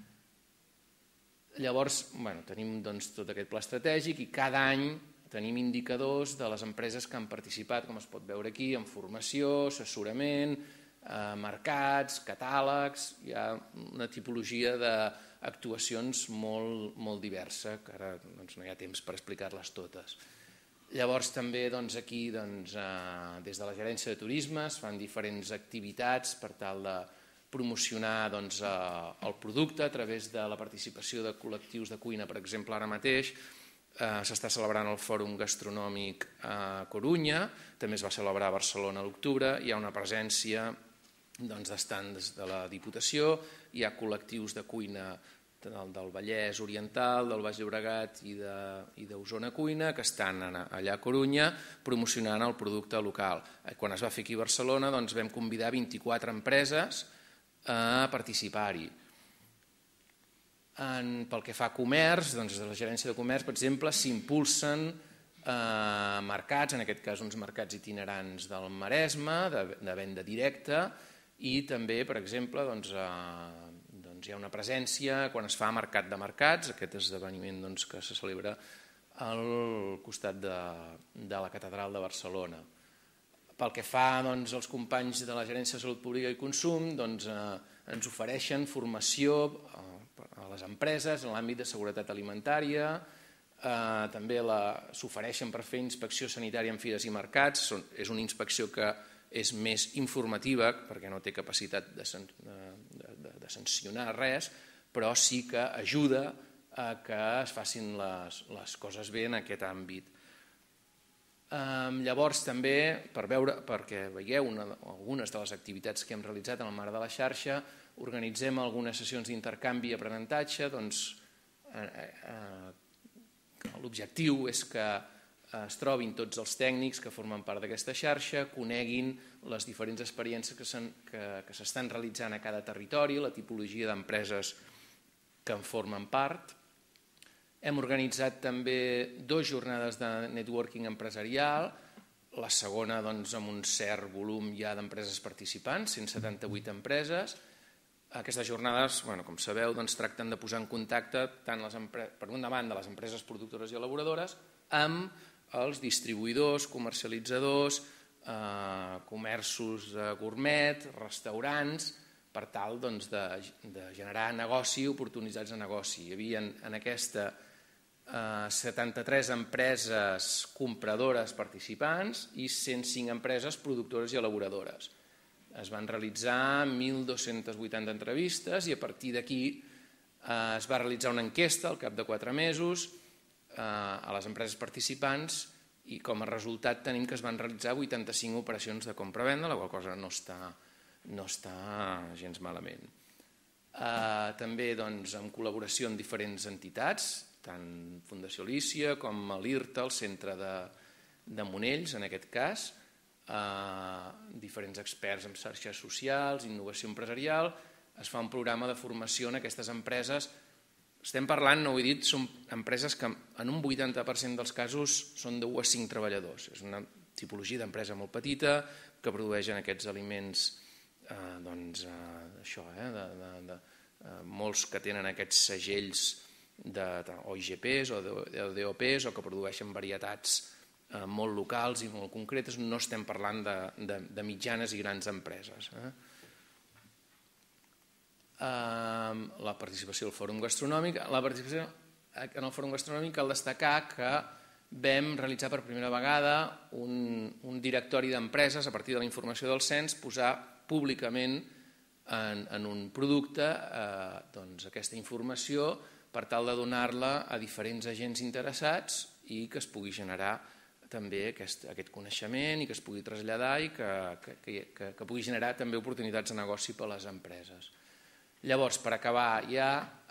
Llavors, tenim tot aquest pla estratègic i cada any tenim indicadors de les empreses que han participat, com es pot veure aquí, en formació, assessorament, mercats, catàlegs. Hi ha una tipologia d'actuacions molt diversa, que ara no hi ha temps per explicar-les totes. Llavors també aquí, des de la gerència de turisme, es fan diferents activitats per tal de promocionar el producte a través de la participació de col·lectius de cuina. Per exemple, ara mateix s'està celebrant el Fòrum Gastronòmic a Corunya, també es va celebrar a Barcelona a l'octubre, hi ha una presència d'estants de la Diputació, hi ha col·lectius de cuina del Vallès Oriental, del Baix Llobregat i d'Osona Cuina, que estan allà a Corunya promocionant el producte local. Quan es va fer aquí a Barcelona vam convidar vint-i-quatre empreses a participar-hi. Pel que fa a comerç, des de la gerència de comerç, per exemple, s'impulsen mercats, en aquest cas uns mercats itinerants del Maresme, de venda directa, i també, per exemple, hi ha una presència quan es fa Mercat de Mercats, aquest esdeveniment que se celebra al costat de la Catedral de Barcelona. Pel que fa als companys de la Gerència de Salut Pública i Consum, ens ofereixen formació a les empreses en l'àmbit de seguretat alimentària, també s'ofereixen per fer inspecció sanitària en fires i mercats. És una inspecció que és més informativa perquè no té capacitat de sancionar res, però sí que ajuda a que es facin les coses bé en aquest àmbit. Llavors també, perquè veieu algunes de les activitats que hem realitzat en el marc de la xarxa, organitzem algunes sessions d'intercanvi i aprenentatge. L'objectiu és que es trobin tots els tècnics que formen part d'aquesta xarxa, coneguin les diferents experiències que s'estan realitzant a cada territori, la tipologia d'empreses que en formen part. Hem organitzat també dues jornades de networking empresarial, la segona amb un cert volum ja d'empreses participants, cent setanta-vuit empreses. Aquestes jornades, com sabeu, tracten de posar en contacte, per una banda, les empreses productores i elaboradores, amb els distribuïdors, comercialitzadors, comerços gourmet, restaurants, per tal de generar negoci, oportunitats de negoci. Hi havia en aquesta setanta-tres empreses compradores participants i cent cinc empreses productores i elaboradores. Es van realitzar mil dos-centes vuitanta entrevistes i a partir d'aquí es va realitzar una enquesta al cap de quatre mesos a les empreses participants i com a resultat tenim que es van realitzar vuitanta-cinc operacions de compra-venda, la qual cosa no està gens malament. també en col·laboració amb diferents entitats, tant Fundació Lícia com l'I R T A, el centre de Monells, en aquest cas, diferents experts en xarxes socials, innovació empresarial. Es fa un programa de formació en aquestes empreses. Estem parlant, no ho he dit, són empreses que en un vuitanta per cent dels casos són d'u a cinc treballadors. És una tipologia d'empresa molt petita que produeixen aquests aliments, doncs això, molts que tenen aquests segells o I G Ps o D O Ps o que produeixen varietats molt locals i molt concretes. No estem parlant de mitjanes i grans empreses. La participació al Fòrum Gastronòmic. La participació en el Fòrum Gastronòmic cal destacar que vam realitzar per primera vegada un directori d'empreses a partir de la informació del cens, posar públicament en un producte aquesta informació per tal de donar-la a diferents agents interessats i que es pugui generar també aquest coneixement i que es pugui traslladar i que pugui generar també oportunitats de negoci per a les empreses. Llavors, per acabar ja,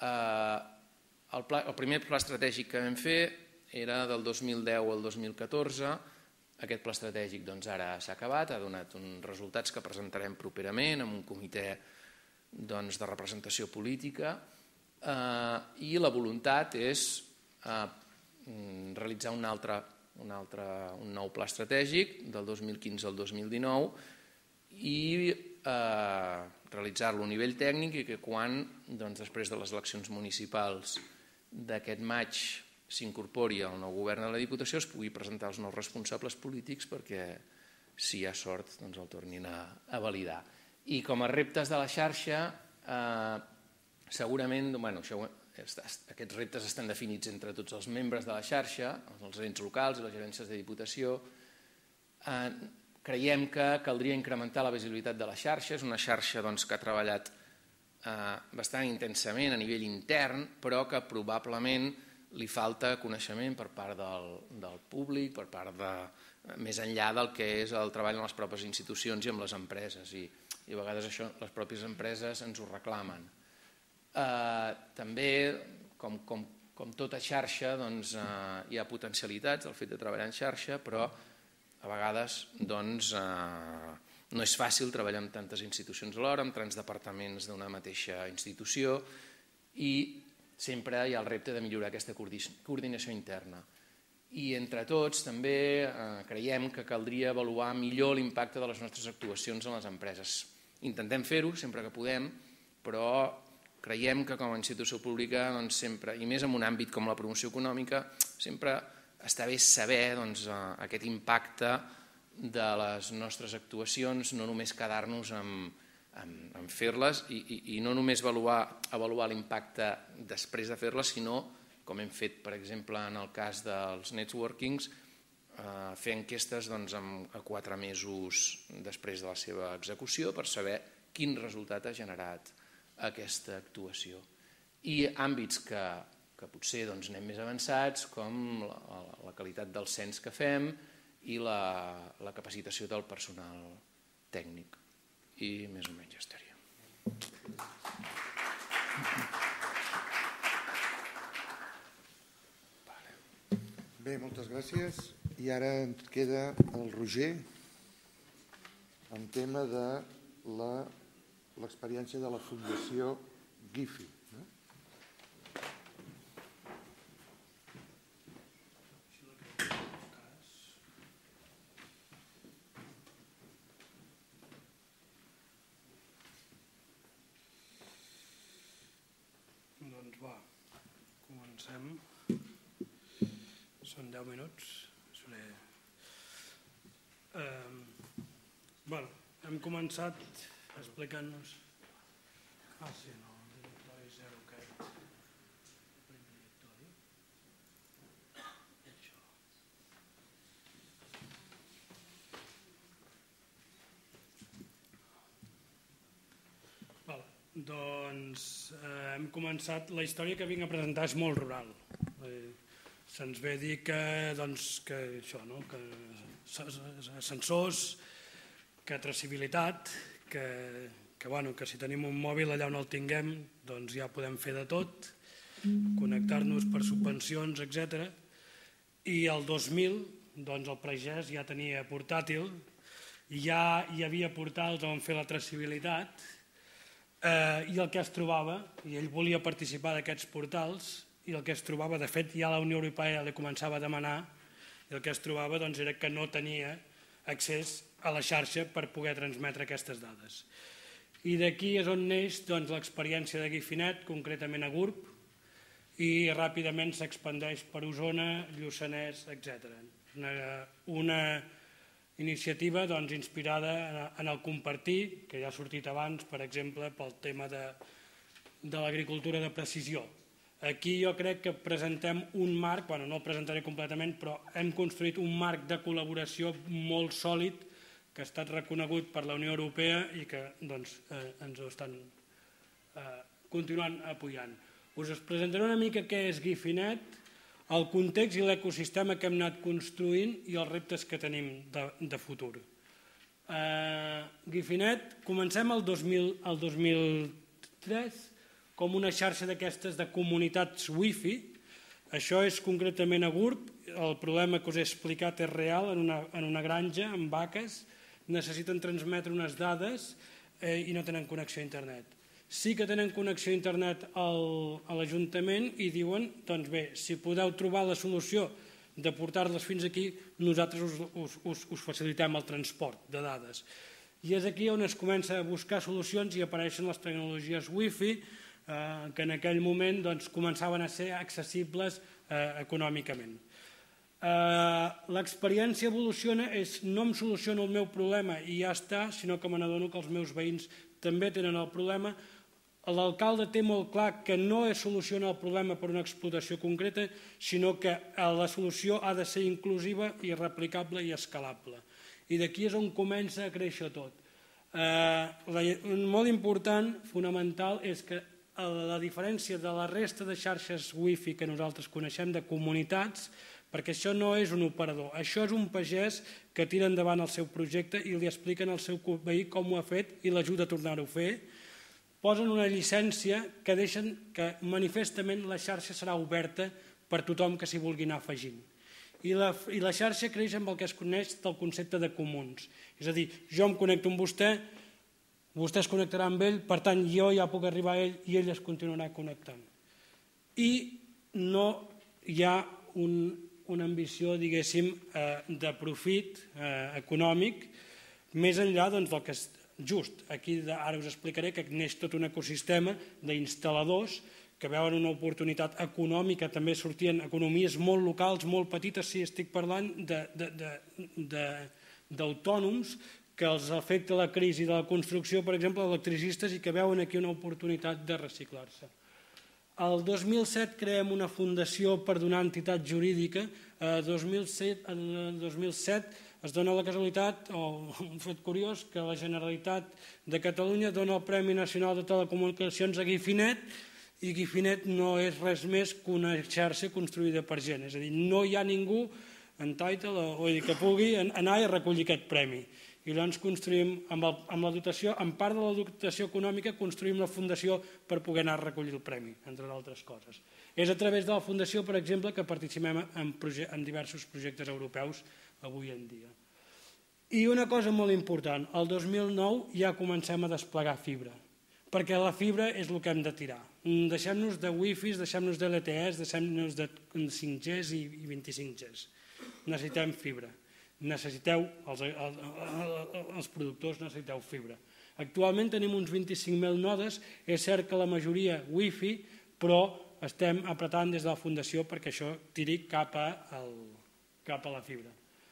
el primer pla estratègic que vam fer era del dos mil deu al dos mil catorze. Aquest pla estratègic ara s'ha acabat, ha donat uns resultats que presentarem properament amb un comitè de representació política i la voluntat és realitzar un altre un nou pla estratègic del dos mil quinze al dos mil dinou i realitzar-lo a nivell tècnic i que quan, després de les eleccions municipals d'aquest maig, s'incorpori al nou govern de la Diputació, es pugui presentar als nous responsables polítics perquè, si hi ha sort, el tornin a validar. I com a reptes de la xarxa, segurament, aquests reptes estan definits entre tots els membres de la xarxa, els ens locals i les gerències de Diputació. Creiem que caldria incrementar la visibilitat de la xarxa. És una xarxa que ha treballat bastant intensament a nivell intern, però que probablement li falta coneixement per part del públic, per part de més enllà del que és el treball en les pròpies institucions i amb les empreses. I a vegades això les pròpies empreses ens ho reclamen. També, com tota xarxa, hi ha potencialitats del fet de treballar en xarxa, però a vegades no és fàcil treballar amb tantes institucions alhora, amb tants departaments d'una mateixa institució, i sempre hi ha el repte de millorar aquesta coordinació interna. I entre tots també creiem que caldria avaluar millor l'impacte de les nostres actuacions en les empreses. Intentem fer-ho sempre que podem, però creiem que com a institució pública, i més en un àmbit com la promoció econòmica, sempre està bé saber aquest impacte de les nostres actuacions, no només quedar-nos en fer-les i no només avaluar l'impacte després de fer-les, sinó, com hem fet, per exemple, en el cas dels networkings, fer enquestes a quatre mesos després de la seva execució per saber quin resultat ha generat aquesta actuació. I àmbits que que potser anem més avançats, com la qualitat del cens que fem i la capacitació del personal tècnic. I més o menys ja estaria. Bé, moltes gràcies. I ara ens queda el Roger en tema de l'experiència de la Fundació GIFI. Doncs va, comencem. Són deu minuts. Bé, hem començat explicant-nos... Ah, sí, no, el directori zero aquest. El primer directori. Això. Val, doncs hem començat... La història que vinc a presentar és molt rural. Se'ns ve a dir que, doncs, que això, no?, que ascensors, que traçabilitat, que que, bueno, que si tenim un mòbil allà on el tinguem doncs ja podem fer de tot, connectar-nos per subvencions, etcètera. I el dos mil doncs el pagès ja tenia portàtil, ja hi havia portals on fer la traçabilitat eh, i el que es trobava, i ell volia participar d'aquests portals, i el que es trobava, de fet ja la Unió Europea li començava a demanar, i el que es trobava doncs, era que no tenia accés a la xarxa per poder transmetre aquestes dades. I d'aquí és on neix doncs, l'experiència de Guifinet, concretament a Gurb, i ràpidament s'expandeix per Osona, Lluçanès, etcètera. Una, una iniciativa doncs, inspirada en el compartir, que ja ha sortit abans, per exemple, pel tema de, de l'agricultura de precisió. Aquí jo crec que presentem un marc, bueno, no el presentaré completament, però hem construït un marc de col·laboració molt sòlid que ha estat reconegut per la Unió Europea i que doncs, eh, ens ho estan eh, continuant apoyant. Us presentaré una mica què és Guifinet, el context i l'ecosistema que hem anat construint i els reptes que tenim de, de futur. Eh, Guifinet, comencem el dos mil, el dos mil tres com una xarxa d'aquestes de comunitats wifi. Això és concretament a Gurb, el problema que us he explicat és real, en una, en una granja, amb vaques, necessiten transmetre unes dades eh, i no tenen connexió a internet. Sí que tenen connexió a internet al, a l'Ajuntament i diuen, doncs bé, si podeu trobar la solució de portar-les fins aquí, nosaltres us, us, us, us facilitem el transport de dades. I és aquí on es comença a buscar solucions i apareixen les tecnologies wifi, eh, que en aquell moment doncs, començaven a ser accessibles eh, econòmicament. Eh, l'experiència evoluciona, és no em soluciona el meu problema i ja està, sinó que me n'adono que els meus veïns també tenen el problema. L'alcalde té molt clar que no es soluciona el problema per una explotació concreta, sinó que la solució ha de ser inclusiva i replicable i escalable. I d'aquí és on comença a créixer tot. Eh, molt important, fonamental, és que la diferència de la resta de xarxes wifi que nosaltres coneixem de comunitats, perquè això no és un operador, això és un pagès que tira endavant el seu projecte i li expliquen al seu veí com ho ha fet i l'ajuda a tornar-ho a fer, posen una llicència que deixen que manifestament la xarxa serà oberta per tothom que s'hi vulgui anar afegint. I la, I la xarxa creix amb el que es coneix del concepte de comuns. És a dir, jo em connecto amb vostè, vostè es connectarà amb ell, per tant jo ja puc arribar a ell i ell es continuarà connectant. I no hi ha un, una ambició, diguéssim, eh, de profit eh, econòmic, més enllà doncs, del que es just. Aquí ara us explicaré que neix tot un ecosistema d'instal·ladors que veuen una oportunitat econòmica, també sortien economies molt locals, molt petites, si estic parlant d'autònoms que els afecta la crisi de la construcció, per exemple, electricistes, i que veuen aquí una oportunitat de reciclar-se. El dos mil set creem una fundació per donar entitat jurídica. El dos mil set es dona la casualitat, o un fet curiós, que la Generalitat de Catalunya dona el Premi Nacional de Telecomunicacions a Guifinet, i Guifinet no és res més que una xarxa construïda per gent. És a dir, no hi ha ningú en title o que pugui anar i recollir aquest premi. I llavors construïm, amb, el, amb la dotació, en part de la dotació econòmica, construïm la fundació per poder anar a recollir el premi, entre d'altres coses. És a través de la fundació, per exemple, que participem en, en diversos projectes europeus avui en dia. I una cosa molt important, el dos mil nou ja comencem a desplegar fibra, perquè la fibra és el que hem de tirar. Deixem-nos de wifis, deixem-nos de L T Es, deixem-nos de cinc Gs i vint-i-cinc Gs. Necessitem fibra. Necessiteu, els, els productors necessiteu fibra. Actualment tenim uns vint-i-cinc mil nodes, és cert que la majoria wifi, però estem apretant des de la fundació perquè això tiri cap a, el, cap a la fibra.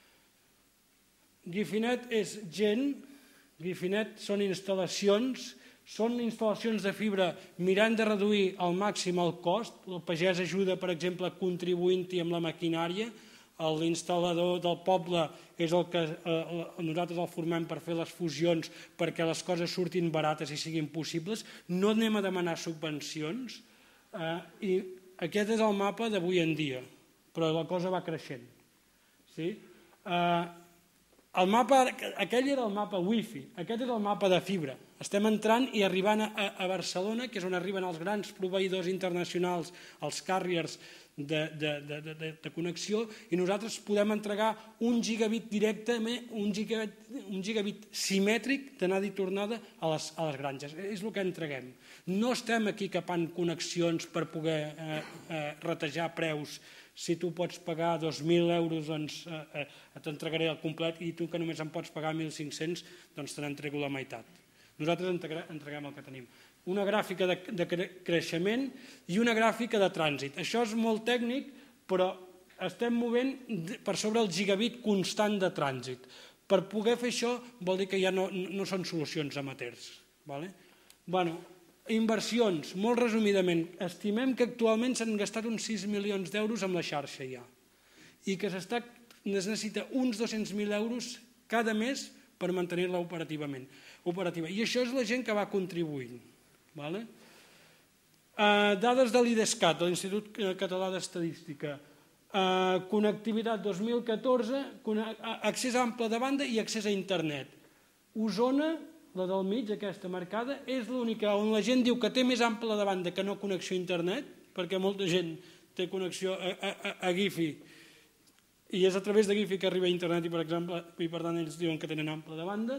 Guifinet és gent, Guifinet són instal·lacions, són instal·lacions de fibra mirant de reduir al màxim el cost. El pagès ajuda, per exemple, contribuint-hi amb la maquinària. L'instal·lador del poble és el que eh, nosaltres el formem per fer les fusions perquè les coses surtin barates i siguin possibles. No anem a demanar subvencions eh, i aquest és el mapa d'avui en dia, però la cosa va creixent. Sí? Eh, El mapa, aquell era el mapa wifi, aquest és el mapa de fibra. Estem entrant i arribant a, a Barcelona, que és on arriben els grans proveïdors internacionals, els carriers de, de, de, de, de connexió, i nosaltres podem entregar un gigabit directe, un gigabit, un gigabit simètric d'anada i tornada a les, a les granges. És el que entreguem. No estem aquí capant connexions per poder eh, eh, retejar preus. Si tu pots pagar dos mil euros, doncs eh, eh, t'entregaré el complet, i tu que només em pots pagar mil cinc-cents, doncs te n'entrego la meitat. Nosaltres entreguem el que tenim. Una gràfica de, de creixement i una gràfica de trànsit. Això és molt tècnic, però estem movent per sobre el gigabit constant de trànsit. Per poder fer això vol dir que ja no, no són solucions amateurs. Vale? Bueno, inversions, molt resumidament, estimem que actualment s'han gastat uns sis milions d'euros amb la xarxa ja, i que es necessita uns dos-cents mil euros cada mes per mantenir-la operativament. Operativa. I això és la gent que va contribuint. Vale? Uh, dades de l'IDESCAT, de l'Institut Català d'Estadística. Uh, connectivitat dos mil catorze, accés ample de banda i accés a internet. Osona, la del mig, aquesta marcada, és l'única on la gent diu que té més ample de banda que no connexió a internet, perquè molta gent té connexió a, a, a Gifi, i és a través de Gifi que arriba a internet i, per exemple, i per tant ells diuen que tenen ample de banda,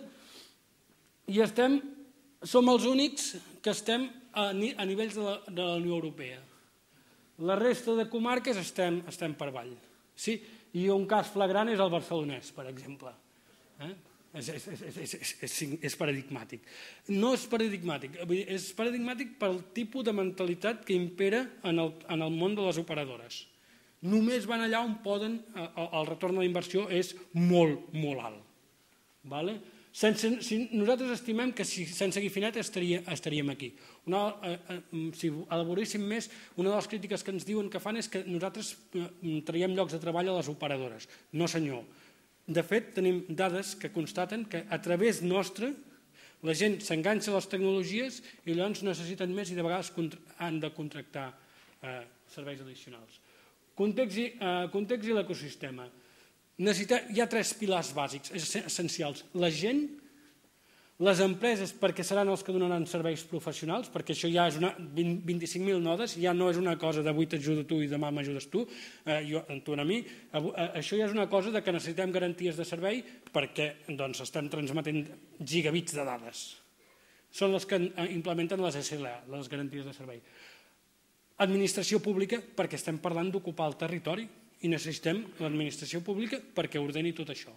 i estem, som els únics que estem a, a nivells de la, de la Unió Europea. La resta de comarques estem, estem per avall. Sí? I un cas flagrant és el barcelonès, per exemple. Eh? És, és, és, és, és, és paradigmàtic. No és paradigmàtic, és paradigmàtic pel tipus de mentalitat que impera en el, en el món de les operadores. Només van allà on poden, el retorn de la inversió és molt, molt alt. Vale? Sense, si nosaltres estimem que si, sense Gifinet estaria, estaríem aquí. Una, eh, eh, si elaboréssim més, una de les crítiques que ens diuen que fan és que nosaltres traiem llocs de treball a les operadores. No, senyor. De fet, tenim dades que constaten que a través nostre la gent s'enganxa a les tecnologies i llavors necessiten més i de vegades han de contractar eh, serveis addicionals. Context i, eh, context i l'ecosistema. Necessita, hi ha tres pilars bàsics, essencials. La gent, les empreses, perquè seran els que donaran serveis professionals, perquè això ja és una vint-i-cinc mil nodes, ja no és una cosa d'avui t'ajudo tu i demà m'ajudes tu, eh, jo, tu a mi, eh, això ja és una cosa de que necessitem garanties de servei perquè doncs, estem transmetent gigabits de dades. Són les que implementen les S L A, les garanties de servei. Administració pública, perquè estem parlant d'ocupar el territori i necessitem l'administració pública perquè ordeni tot això.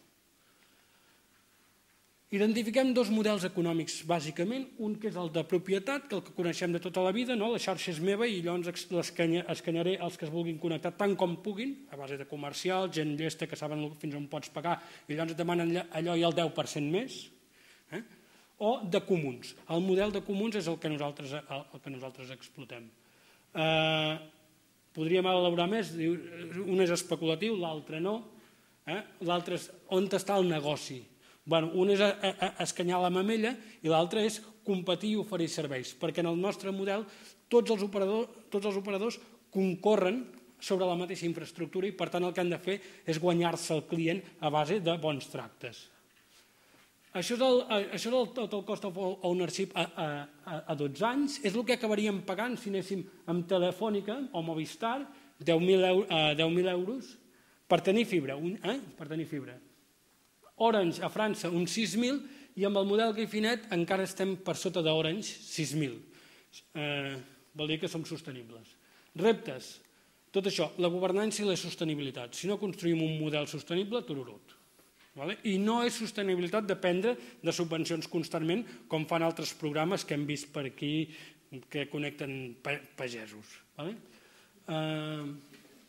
Identifiquem dos models econòmics, bàsicament, un que és el de propietat, que el que coneixem de tota la vida, no? La xarxa és meva i llavors escanyaré els que es vulguin connectar tant com puguin, a base de comercial, gent llesta que saben fins on pots pagar i llavors et demanen allò i el deu per cent més, eh? O de comuns. El model de comuns és el que nosaltres, el que nosaltres explotem. Eh, podríem elaborar més, un és especulatiu, l'altre no, eh? L'altre és on està el negoci. Bueno, un és escanyar la mamella i l'altre és competir i oferir serveis, perquè en el nostre model tots els operadors, tots els operadors concorren sobre la mateixa infraestructura i per tant el que han de fer és guanyar-se el client a base de bons tractes. Això és el, això és el total cost of ownership a, a, a dotze anys, és el que acabaríem pagant si anéssim amb Telefònica o Movistar, deu mil euros per tenir fibra, eh? per tenir fibra. Orange a França uns sis mil i amb el model Gifinet encara estem per sota d'Orange sis mil. Eh, vol dir que som sostenibles. Reptes, tot això, la governança i la sostenibilitat. Si no construïm un model sostenible, tururut. Vale? I no és sostenibilitat dependre de subvencions constantment com fan altres programes que hem vist per aquí que connecten pagesos. Vale? Eh,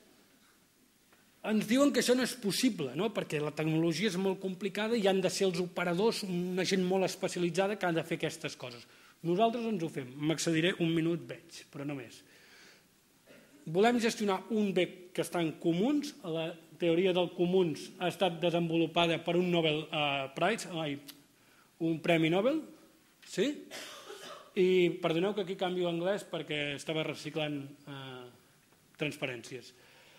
Ens diuen que això no és possible, no? Perquè la tecnologia és molt complicada i han de ser els operadors, una gent molt especialitzada que han de fer aquestes coses. Nosaltres ens ho fem, m'excediré un minut, veig, però no més. Volem gestionar un bé que està en comuns, la teoria del comuns ha estat desenvolupada per un Nobel uh, Prize, ai, un Premi Nobel, sí? I perdoneu que aquí canvio anglès perquè estava reciclant uh, transparències.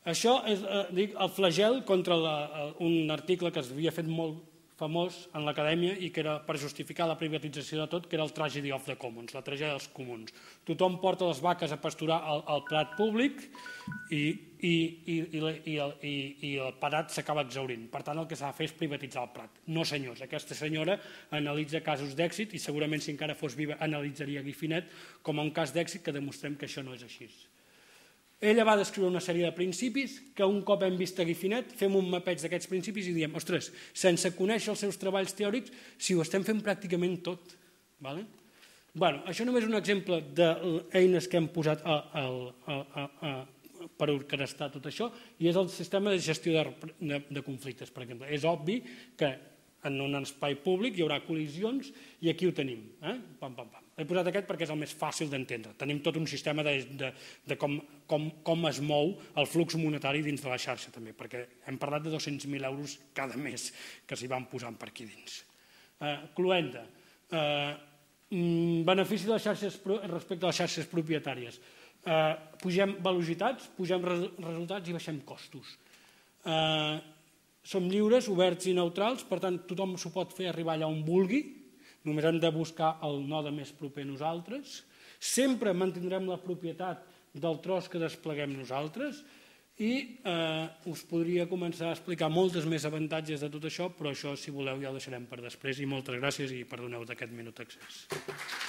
Això és dic, el flagel contra la, un article que es havia fet molt famós en l'acadèmia i que era per justificar la privatització de tot, que era el Tragedy of the Commons, la tragèdia dels comuns. Tothom porta les vaques a pasturar al, al prat públic i, i, i, i, i, i, i el parat s'acaba exhaurint. Per tant, el que s'ha de fer és privatitzar el prat. No, senyors, aquesta senyora analitza casos d'èxit i segurament si encara fos viva analitzaria Guifinet com a un cas d'èxit que demostrem que això no és així. Ella va descriure una sèrie de principis que un cop hem vist a Guifinet fem un mapeig d'aquests principis i diem, ostres, sense conèixer els seus treballs teòrics, si ho estem fent pràcticament tot. Vale? Bueno, això només és un exemple d'eines que hem posat a, a, a, a, a, per orquestar tot això i és el sistema de gestió de, de, de conflictes, per exemple. És obvi que en un espai públic hi haurà col·lisions i aquí ho tenim. Eh? Pam, pam, pam. He posat aquest perquè és el més fàcil d'entendre. Tenim tot un sistema de, de, de com, com, com es mou el flux monetari dins de la xarxa també, perquè hem parlat de dos-cents mil euros cada mes que s'hi van posant per aquí dins. Eh, Cluenda, eh, benefici de les xarxes respecte a les xarxes propietàries. Eh, pugem velocitats, pugem resultats i baixem costos. Eh, som lliures, oberts i neutrals, per tant tothom s'ho pot fer arribar allà on vulgui, només hem de buscar el node més proper a nosaltres. Sempre mantindrem la propietat del tros que despleguem nosaltres i eh, us podria començar a explicar moltes més avantatges de tot això, però això, si voleu, ja ho deixarem per després i moltes gràcies i perdoneu d'aquest minut d'accés.